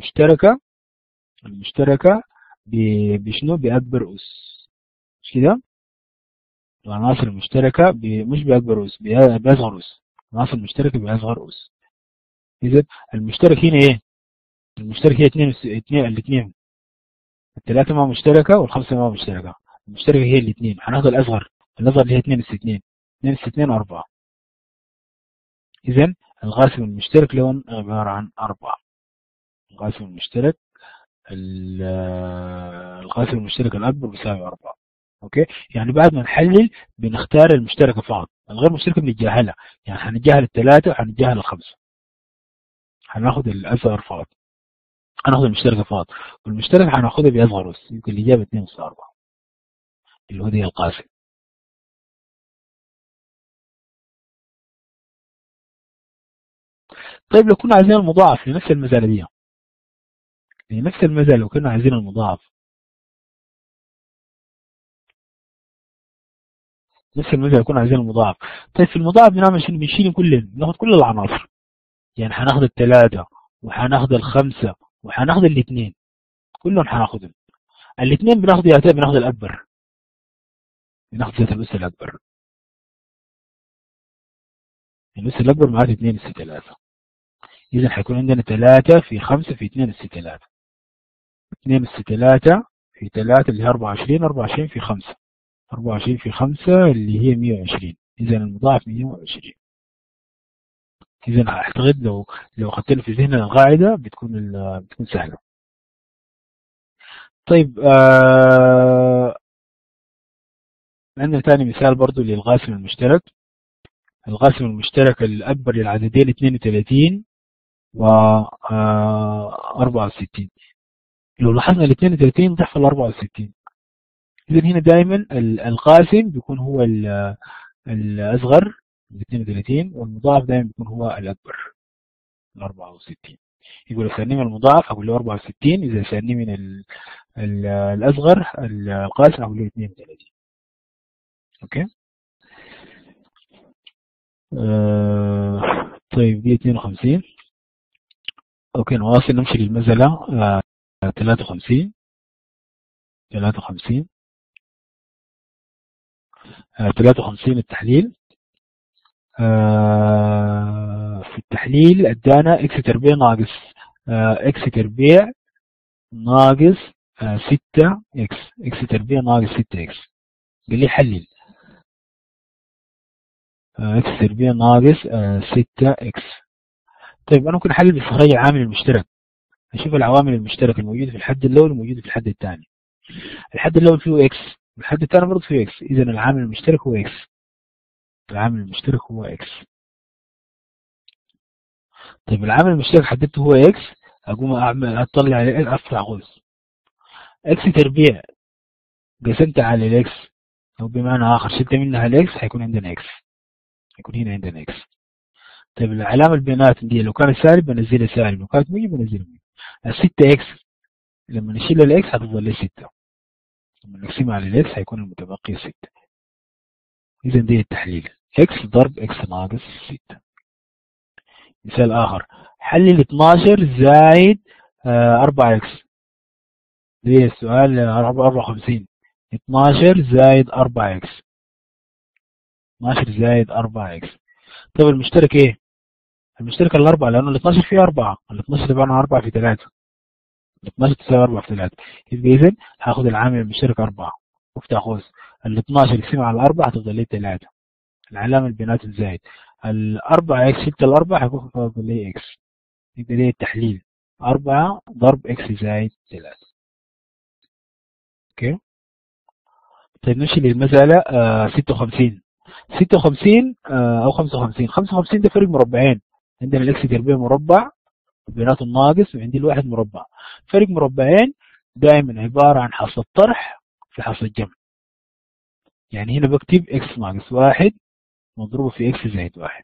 المشتركة بشنو؟ بأكبر أس. مش كده؟ العناصر المشتركة مش بأكبر أس، بأصغر أس. العناصر المشتركة بأصغر أس. إذا المشترك هنا إيه؟ المشترك هي الاثنين. الثلاثة ما مشتركة والخمسة ما مشتركة. المشتركة هي الاثنين. هناخد الأصغر اللي هي 2 أس 2. 2 أس 2 4. إذا القاسم المشترك له عبارة عن 4. القاسم المشترك القاسم المشترك الأكبر بيساوي 4. أوكي، يعني بعد ما نحلل بنختار المشتركة فقط، الغير مشتركة بنتجاهلها. يعني هنتجاهل الثلاثة وهنتجاهل الخمسة، هناخد الأصغر فقط، هناخد المشتركة فقط. والمشترك هناخدها بأصغر أس، يمكن الإجابة 2 أس 4 اللي هو دي القاسم. طيب لو كنا عايزين المضاعف لنفس المسألة دي، لنفس المسألة لو كنا عايزين المضاعف، نفس المسألة يكون عايزين المضاعف. طيب في المضاعف بنعمل شنو؟ بنشيل بناخد كل العناصر. يعني هناخد الثلاثة وهناخد الخمسة وهناخد الاثنين، كلهم هناخدهم. الاثنين بناخد يا بناخد الأكبر، بناخد ذات الأس الأكبر. الأس الأكبر معناته 2 أس 3. إذا هيكون عندنا 3 في 5 في 2 أس 3. 2 أس 3 في 3 اللي هي 24. 24 في 5. 24 في 5 اللي هي 120. إذا المضاعف 120. إذا أعتقد لو خدتنا في ذهننا القاعدة بتكون سهلة. طيب عندنا ثاني مثال برضو للقاسم المشترك. القاسم المشترك الأكبر للعددين 32 و 64. لو لاحظنا ال 32 ضعف ال 64. إذا هنا دائما القاسم بيكون هو الأصغر ال 32، والمضاعف دائما بيكون هو الأكبر ال 64. يقول لو سألني من المضاعف هقول له 64. إذا سألني من الأصغر القاسم هقول له 32. أوكي. طيب دي 52. أوكي نواصل نمشي للمسألة 53. 53 53 التحليل. في التحليل ادانا اكس تربيع ناقص اكس تربيع ناقص 6 اكس. اكس تربيع ناقص 6 اكس. قال لي حلل اكس تربيع ناقص 6 اكس. طيب انا ممكن احلل باستخراج العامل المشترك. اشوف العوامل المشتركه الموجوده في الحد الاول والموجوده في الحد الثاني. الحد الاول فيه اكس والحد الثاني برضه فيه اكس. اذا العامل المشترك هو اكس. العامل المشترك هو اكس. طيب العامل المشترك حددته هو اكس. اقوم اطلع على افتح قوس اكس تربيع قسمت على الاكس، او بمعنى اخر شلت منها الاكس هيكون عندنا اكس. هيكون هنا عندنا اكس. طيب العلامه البينات دي لو كانت سالب بنزلها سالب، لو كانت موجب بنزلها موجب. ال 6 اكس لما نشيل الاكس هتفضل لي 6. لما نقسمها على الاكس هيكون المتبقي 6. اذا دي التحليل اكس ضرب اكس ناقص 6. مثال آخر، حلل 12 زائد 4 إكس. ده السؤال 54. 12 زائد 4 إكس. 12 زائد 4 إكس. طيب المشترك إيه؟ المشترك الأربعة، لأنه ال 12 فيه 4، ال 12 تبعنا 4 في 3، ال 12 تساوي 4 في 3. يبقى إذا هاخد العامل المشترك 4 وافتح قوس، ال 12 يقسم على 4 هتفضل لي 3، العلامة اللي بيناتهم زائد، ال 4 إكس شلت ال 4 هيكون فاضل لي إكس. يبقى ده التحليل 4 ضرب إكس زائد 3. أوكي. طيب نمشي للمسألة 56. 56 أو 55. 55 ده فرق مربعين، عندنا الإكس تربيع مربع بيناتهم ناقص، وعندي الواحد مربع. فرق مربعين دائما عبارة عن حصر الطرح في حصر الجمع. يعني هنا بكتب إكس ناقص واحد مضروبة في إكس زائد واحد،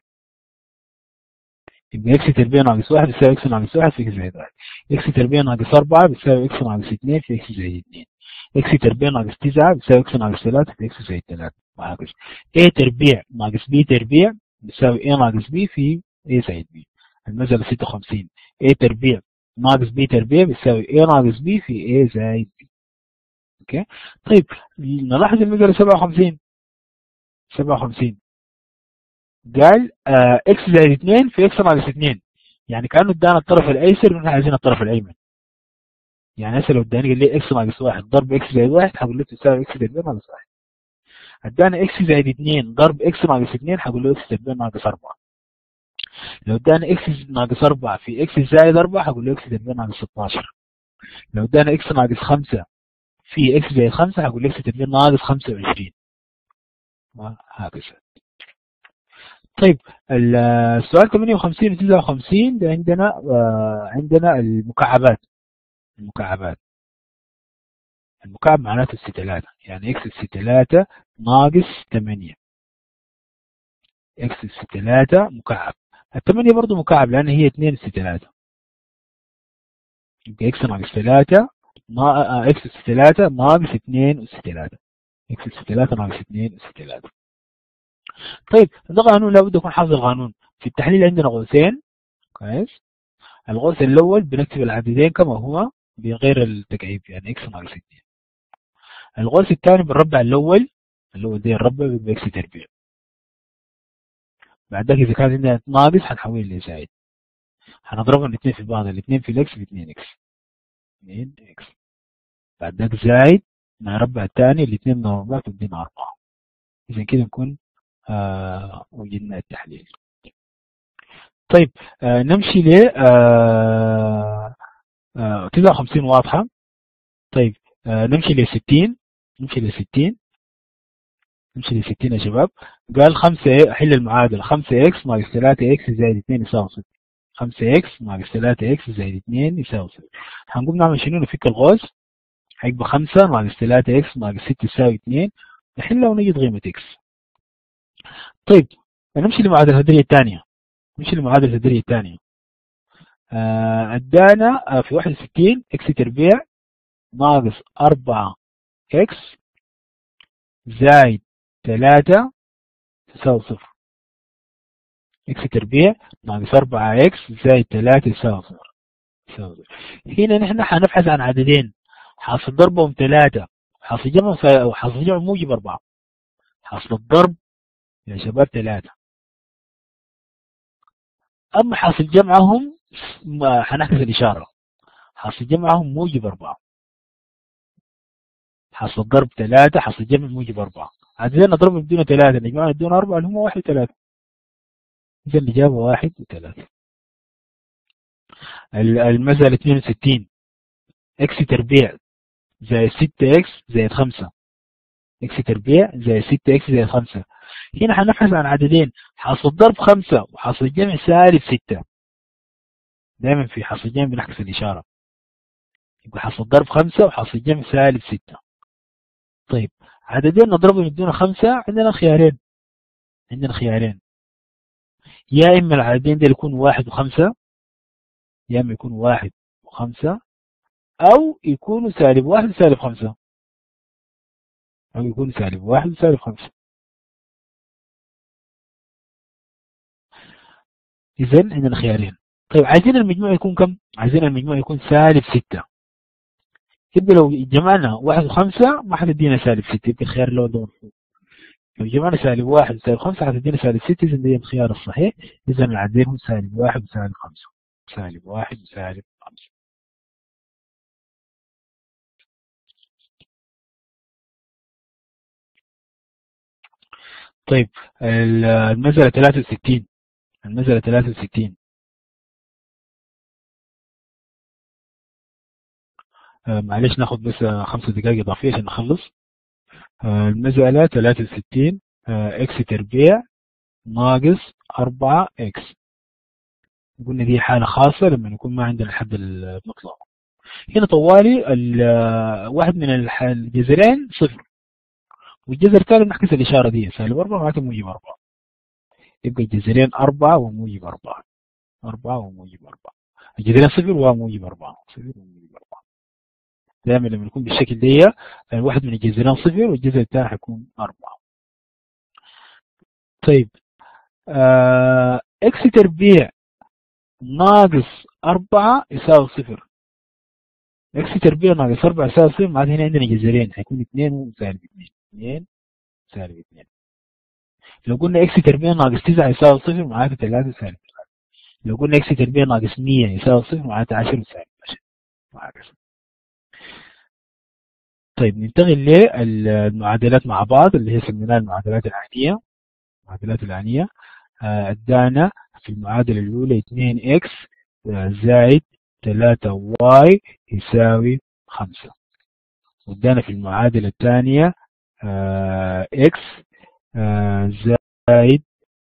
يبقى إكس تربيع ناقص واحد بيساوي إكس ناقص واحد في إكس زائد واحد. إكس تربيع ناقص أربعة بيساوي إكس ناقص اتنين في إكس زائد اتنين. إكس تربيع ناقص تسعة بيساوي إكس ناقص ثلاثة في إكس زائد ثلاثة، وهكذا. A تربيع ناقص B تربيع بيساوي A ناقص B في A زائد B. المسألة 56، A تربيع ناقص B تربيع بيساوي A ناقص B في A زائد B. اوكي. طيب نلاحظ المسألة 57. 57 قال اكس زائد 2 في اكس ناقص 2، يعني كانه ادانا الطرف الايسر ونحن عايزين الطرف الايمن. يعني هسه لو اداني قال لي اكس ناقص 1 ضرب اكس زائد 1 هقول له تساوي اكس زائد 2 ناقص 1. ادانا اكس زائد 2 ضرب اكس ناقص 2 هقول له اكس زائد 2 ناقص 4. لو ادانا اكس ناقص 4 في اكس زائد 4 هقول له اكس زائد 2 ناقص 16. لو ادانا اكس ناقص 5 في اكس زائد 5 هقول له اكس زائد 2 ناقص 25، وهكذا. طيب السؤال 58 و 59 ده عندنا المكعبات. المكعبات، المكعب معناته الستلاتة، يعني اكس الستلاتة ناقص 8. اكس الستلاتة مكعب، الثمانية برضو مكعب لأن هي 2 الستلاتة. يبقى اكس ناقص 3 اكس الستلاتة ناقص 2 الستلاتة. اكس الستلاتة ناقص 2 الستلاتة. طيب ده قانون لابد يكون حافظ القانون. في التحليل عندنا قوسين، كويس. القوس الأول بنكتب العددين كما هو بغير التكعيب، يعني اكس ناقص 2. القوس الثاني بنربع الأول، اللي هو زي الربع بإكس تربيع. بعد ذلك إذا كان عندنا ناقص هنحوله لزائد، هنضربهم الاثنين في بعض، الاثنين في الإكس في 2 إكس. 2 إكس. بعد ذلك زائد نربع الثاني، الاثنين من بعض تدينا 4. إذا كده نكون وجدنا التحليل. طيب نمشي ل 59 واضحة. طيب نمشي ل 60. نمشي ل 60. نمشي ل 60 يا شباب. قال 5 حل المعادلة 5 اكس ناقص 3 اكس زائد 2 يساوي 0. 5 اكس ناقص 3 اكس زائد 2 يساوي 0. هنقوم نعمل شنو؟ نفك الغاز، هيبقى 5 ناقص 3 اكس ناقص 6 يساوي 2، نحلها ونجد قيمة اكس. طيب نمشي لمعادلة الدرجة الثانية. نمشي لمعادلة الدرجة الثانية. ادانا في 61 اكس تربيع ناقص 4 اكس زائد 3 تساوي 0. اكس تربيع ناقص 4 اكس زائد 3 يساوي 0. هنا نحن هنبحث عن عددين، حاصل ضربهم 3 وحاصل جمع موجب 4. حاصل الضرب يا شباب 3، اما حاصل جمعهم هنحذف الاشاره، حاصل جمعهم موجب 4. حاصل الضرب 3 حاصل جمع موجب 4. عددين نضربهم بدون 3 نجمعهم بدون 4 اللي هم 1 و3. اذا الاجابه 1 و3. المسألة 62 اكس تربيع زائد 6 اكس زائد 5. اكس تربيع زائد 6 اكس زائد 5. هنا هنبحث عن عددين، حاصل ضرب 5 وحاصل جمع سالب 6. دايما في حاصل جمع بنحذف الإشارة، يبقى حاصل ضرب 5 وحاصل جمع سالب 6. طيب عددين نضربهم يدونا 5، عندنا خيارين. عندنا خيارين، يا إما العددين دول يكونوا 1 و5، يا إما يكونوا 1 و5، أو يكونوا سالب 1 وسالب 5، أو يكونوا سالب 1 وسالب 5. إذا عندنا خيارين. طيب عايزين المجموع يكون كم؟ عايزين المجموع يكون -6. يبقى لو جمعنا 1 و5 ما حتدينا -6، يبقى الخيار اللي هو دور. لو جمعنا -1 و5 حتدينا -6، إذا ده الخيار الصحيح. إذا العددين هم -1 و-5. -1 و-5. طيب المسألة 63. المسألة 63. معلش ناخد بس 5 دقائق إضافية عشان نخلص. المسألة 63. إكس تربيع ناقص 4 إكس. قلنا دي حالة خاصة لما يكون ما عندنا الحد المطلق. هنا طوالي واحد من الجذرين صفر، والجذر الثاني بنعكس الإشارة دي -4 معناته موجب 4. يبقى الجذرين 4 وموجب 4. 4 وموجب 4. الجذرين صفر وموجب 4. صفر وموجب 4. دائما لما يكون بالشكل دي واحد من الجذرين صفر والجذر الثاني حيكون 4. طيب إكس تربيع ناقص 4 يساوي صفر. إكس تربيع ناقص 4 يساوي صفر، معناته هنا عندنا جذرين حيكون 2 وسالب 2. 2 سالب 2. لو قلنا إكس تربيع ناقص 9 يساوي صفر، معناته 3 سالب 3. لو قلنا إكس تربيع ناقص 100 يساوي صفر، معناته 10 وسالب 10 وهكذا. طيب ننتقل للمعادلات مع بعض اللي هي سميناها المعادلات العينية. المعادلات العينية ادانا في المعادلة الأولى 2x زائد 3y يساوي 5. وادانا في المعادلة الثانية x زائد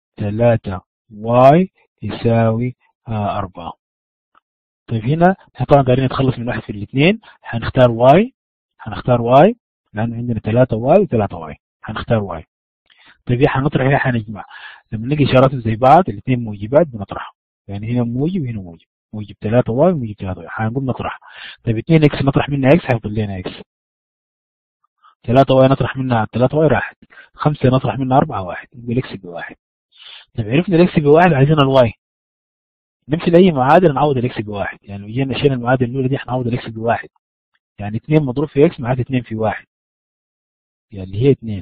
3y يساوي 4. طيب هنا طبعا دايرين نتخلص من واحد في الاثنين، هنختار y لأنه عندنا 3y و3y، هنختار y. طيب حنطرح هنا حنجمع. لما نلاقي اشاراتهم زي بعض الاثنين موجبات بنطرحهم، يعني هنا موجب وهنا موجب، موجب 3 واي وموجب 3 واي، حنقوم نطرح. طيب 2 اكس نطرح منها اكس هيفضل لنا اكس. 3 واي نطرح منها 3 واي راحت. 5 نطرح منها 4 واحد، يبقى الاكس بواحد. طيب عرفنا الاكس بواحد، عايزين الواي. نمشي لاي معادله نعوض الاكس بواحد، يعني لو جينا شيلنا المعادله الاولى دي حنعوض الاكس بواحد. يعني 2 مضروب في اكس معناته 2 في 1، يعني اللي هي 2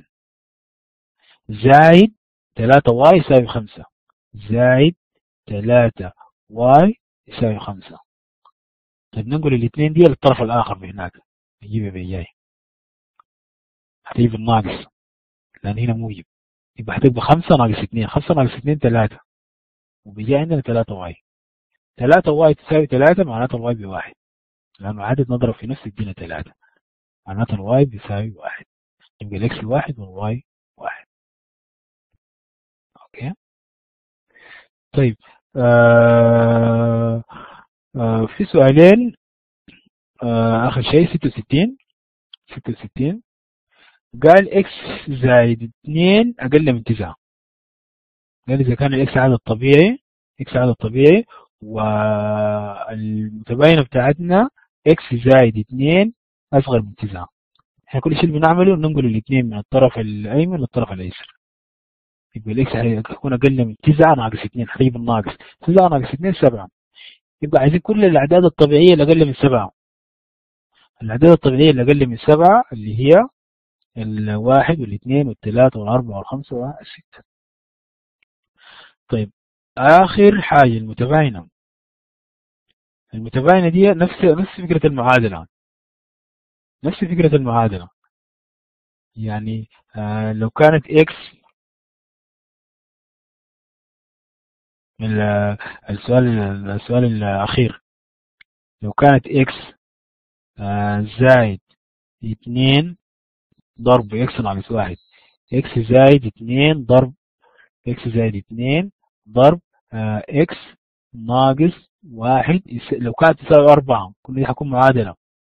زائد 3 واي يساوي 5. زائد 3 واي يساوي 5. طيب ننقل الاثنين دي للطرف الآخر هناك، نجيبها بإياي هتجيب الناقص لأن هنا موجب، يبقى هتبقى 5 ناقص 2. 5 ناقص 2 3، وبيجي عندنا 3 واي. 3 واي تساوي 3، معناتها الواي بواحد، لأنه عدد نضرب في نفس الدينا 3، معناتها الواي بيساوي 1. يبقى الإكس 1 والواي 1. أوكي. طيب في سؤالين. آخر شيء 66. 66 قال اكس زائد 2 اقل من 9. قال اذا كان الاكس عدد طبيعي، اكس عدد طبيعي والمتباينه بتاعتنا اكس زائد 2 اصغر من 9، احنا كل شيء اللي بنعمله ننقل الاثنين من الطرف الايمن للطرف الايسر. يبقى الاكس هيكون اقل من 9 ناقص 2، هتجيب الناقص. 9 ناقص 2 7. يبقى عايزين كل الاعداد الطبيعيه اللي اقل من 7. الاعداد الطبيعيه اللي اقل من 7 اللي هي الواحد والاثنين والثلاثة والأربعة والخمسة والستة. طيب آخر حاجة المتباينة. المتباينة دي نفس فكرة المعادلة، نفس فكرة المعادلة. يعني لو كانت إكس من السؤال الأخير، لو كانت إكس زائد 2 ضرب إكس ناقص 1، إكس زائد 2 ضرب إكس زائد 2 ضرب إكس ناقص 1 لو كانت تساوي 4، كل دي حتكون معادلة.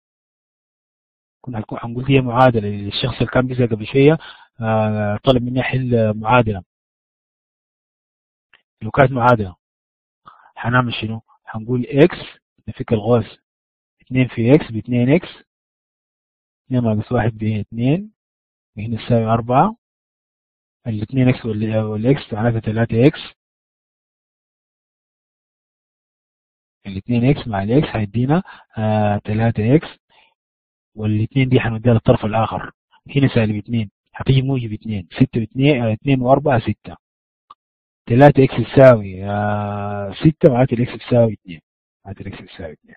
كنا هنقول دي معادلة للشخص اللي كان بيسأل قبل شوية طلب مني أحل معادلة. لو كانت معادلة هنعمل شنو؟ هنقول إكس نفك الغاز، 2 في إكس ب2 إكس، 2 ناقص 1 ب2، وهنا تساوي 4. ال2 إكس والإكس معناتها 3 إكس الاثنين اكس مع الاكس هيدينا 3 اكس، والاثنين دي هنوديها للطرف الاخر، هنا سالب 2 هتيجي موجب 2، 6 و2 2 و4 6. 3 اكس تساوي 6 معناته الاكس تساوي 2، معناته الاكس تساوي 2،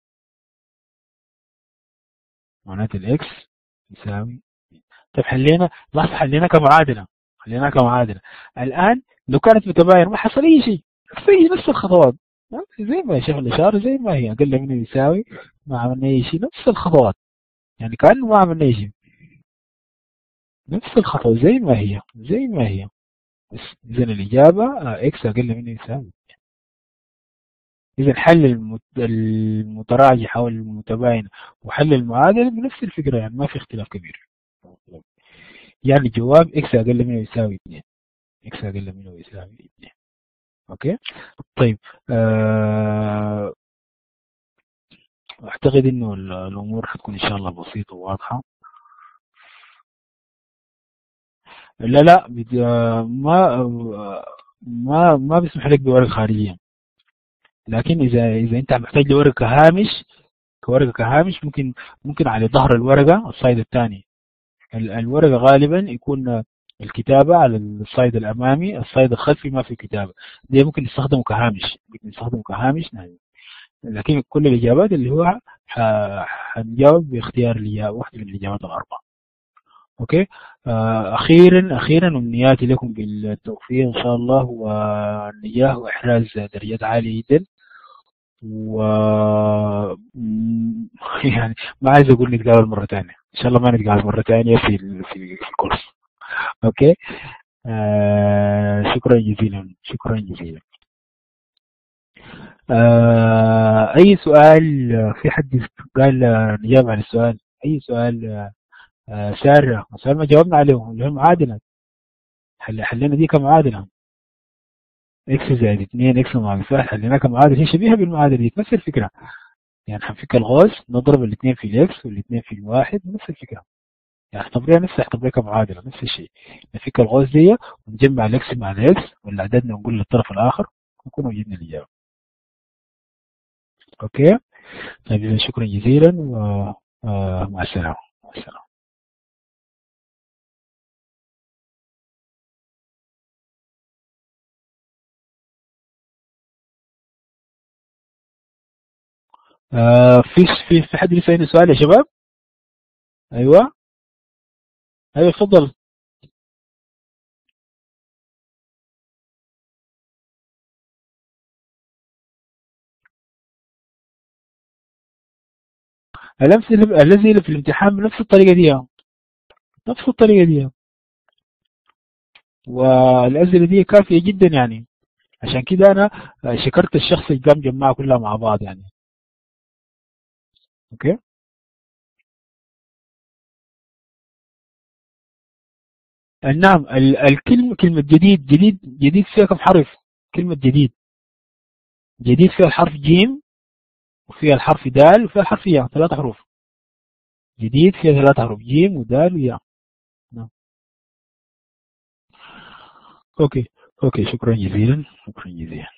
معناته الاكس يساوي. طيب حلينا، لحظة، حلينا كمعادلة. الآن لو كانت متباينة ما حصل أي شيء، نفس الخطوات، زي ما شغل الإشارة زي ما هي، أقل منه يساوي، ما عملنا أي شيء، نفس الخطوات، يعني كأنه ما عملنا أي شيء، نفس الخطوة زي ما هي زي ما هي. بس إذا الإجابة إكس أقل منه يساوي. إذا حل المتراجح أو المتباين وحل المعادلة بنفس الفكرة، يعني ما في اختلاف كبير. يعني الجواب إكس أقل منه يساوي 2، إكس أقل منه يساوي 2. أوكي. طيب أعتقد إنه الأمور حتكون إن شاء الله بسيطة وواضحة. لا لا ما بيسمح لك بورقة خارجية، لكن إذا أنت محتاج لورقة كهامش، ممكن على ظهر الورقة الصيد الثاني. الورقة غالبا يكون الكتابة على الصيد الأمامي، الصيد الخلفي ما في كتابة، دي ممكن نستخدمه كهامش يعني. لكن كل الإجابات اللي هو هنجاوب باختيار واحدة من الإجابات الأربعة. أوكي. أخيرا أمنياتي لكم بالتوفيق إن شاء الله والنجاح وإحراز درجات عالية جدا. و يعني ما عايز أقول نتقابل مرة ثانية، إن شاء الله ما نتقابل مرة ثانية في الكورس. أوكي. شكرا جزيلا، شكرا جزيلا. أي سؤال؟ في حد قال نجاوب عن السؤال؟ أي سؤال؟ سارة، السؤال ما جاوبنا عليه اللي هو معادلة، حلينا دي كمعادلة، اكس زائد 2 اكس ناقص 1، حليناها كمعادلة، هي شبيهة بالمعادلة دي، نفس الفكرة، يعني هنفك الغاز نضرب الاثنين في الاكس والاثنين في الواحد، نفس الفكرة، يعني اعتبريها كمعادلة نفس الشيء. نفك الغاز دي ونجمع الاكس مع الاكس والاعداد نقول للطرف الاخر نكون وجدنا الاجابة. اوكي. طيب إذا شكرا جزيلا ومع السلامة. مع السلامة. في حد لسه عنده سؤال يا شباب؟ ايوه، ايوه اتفضل. الذي اللي في الامتحان بنفس الطريقة دي، نفس الطريقة دي، والأسئلة دي كافية جدا يعني، عشان كده أنا شكرت الشخص اللي قام جمعها كلها مع بعض يعني. أوكي. نعم، كلمة جديد فيها كم حرف؟ كلمة جديد فيها الحرف جيم، وفيها الحرف دال، وفيها الحرف ياء، 3 حروف. جديد فيها 3 حروف، جيم ودال وياء. نعم. أوكي. أوكي، شكرا جزيلا، شكرا جزيلا.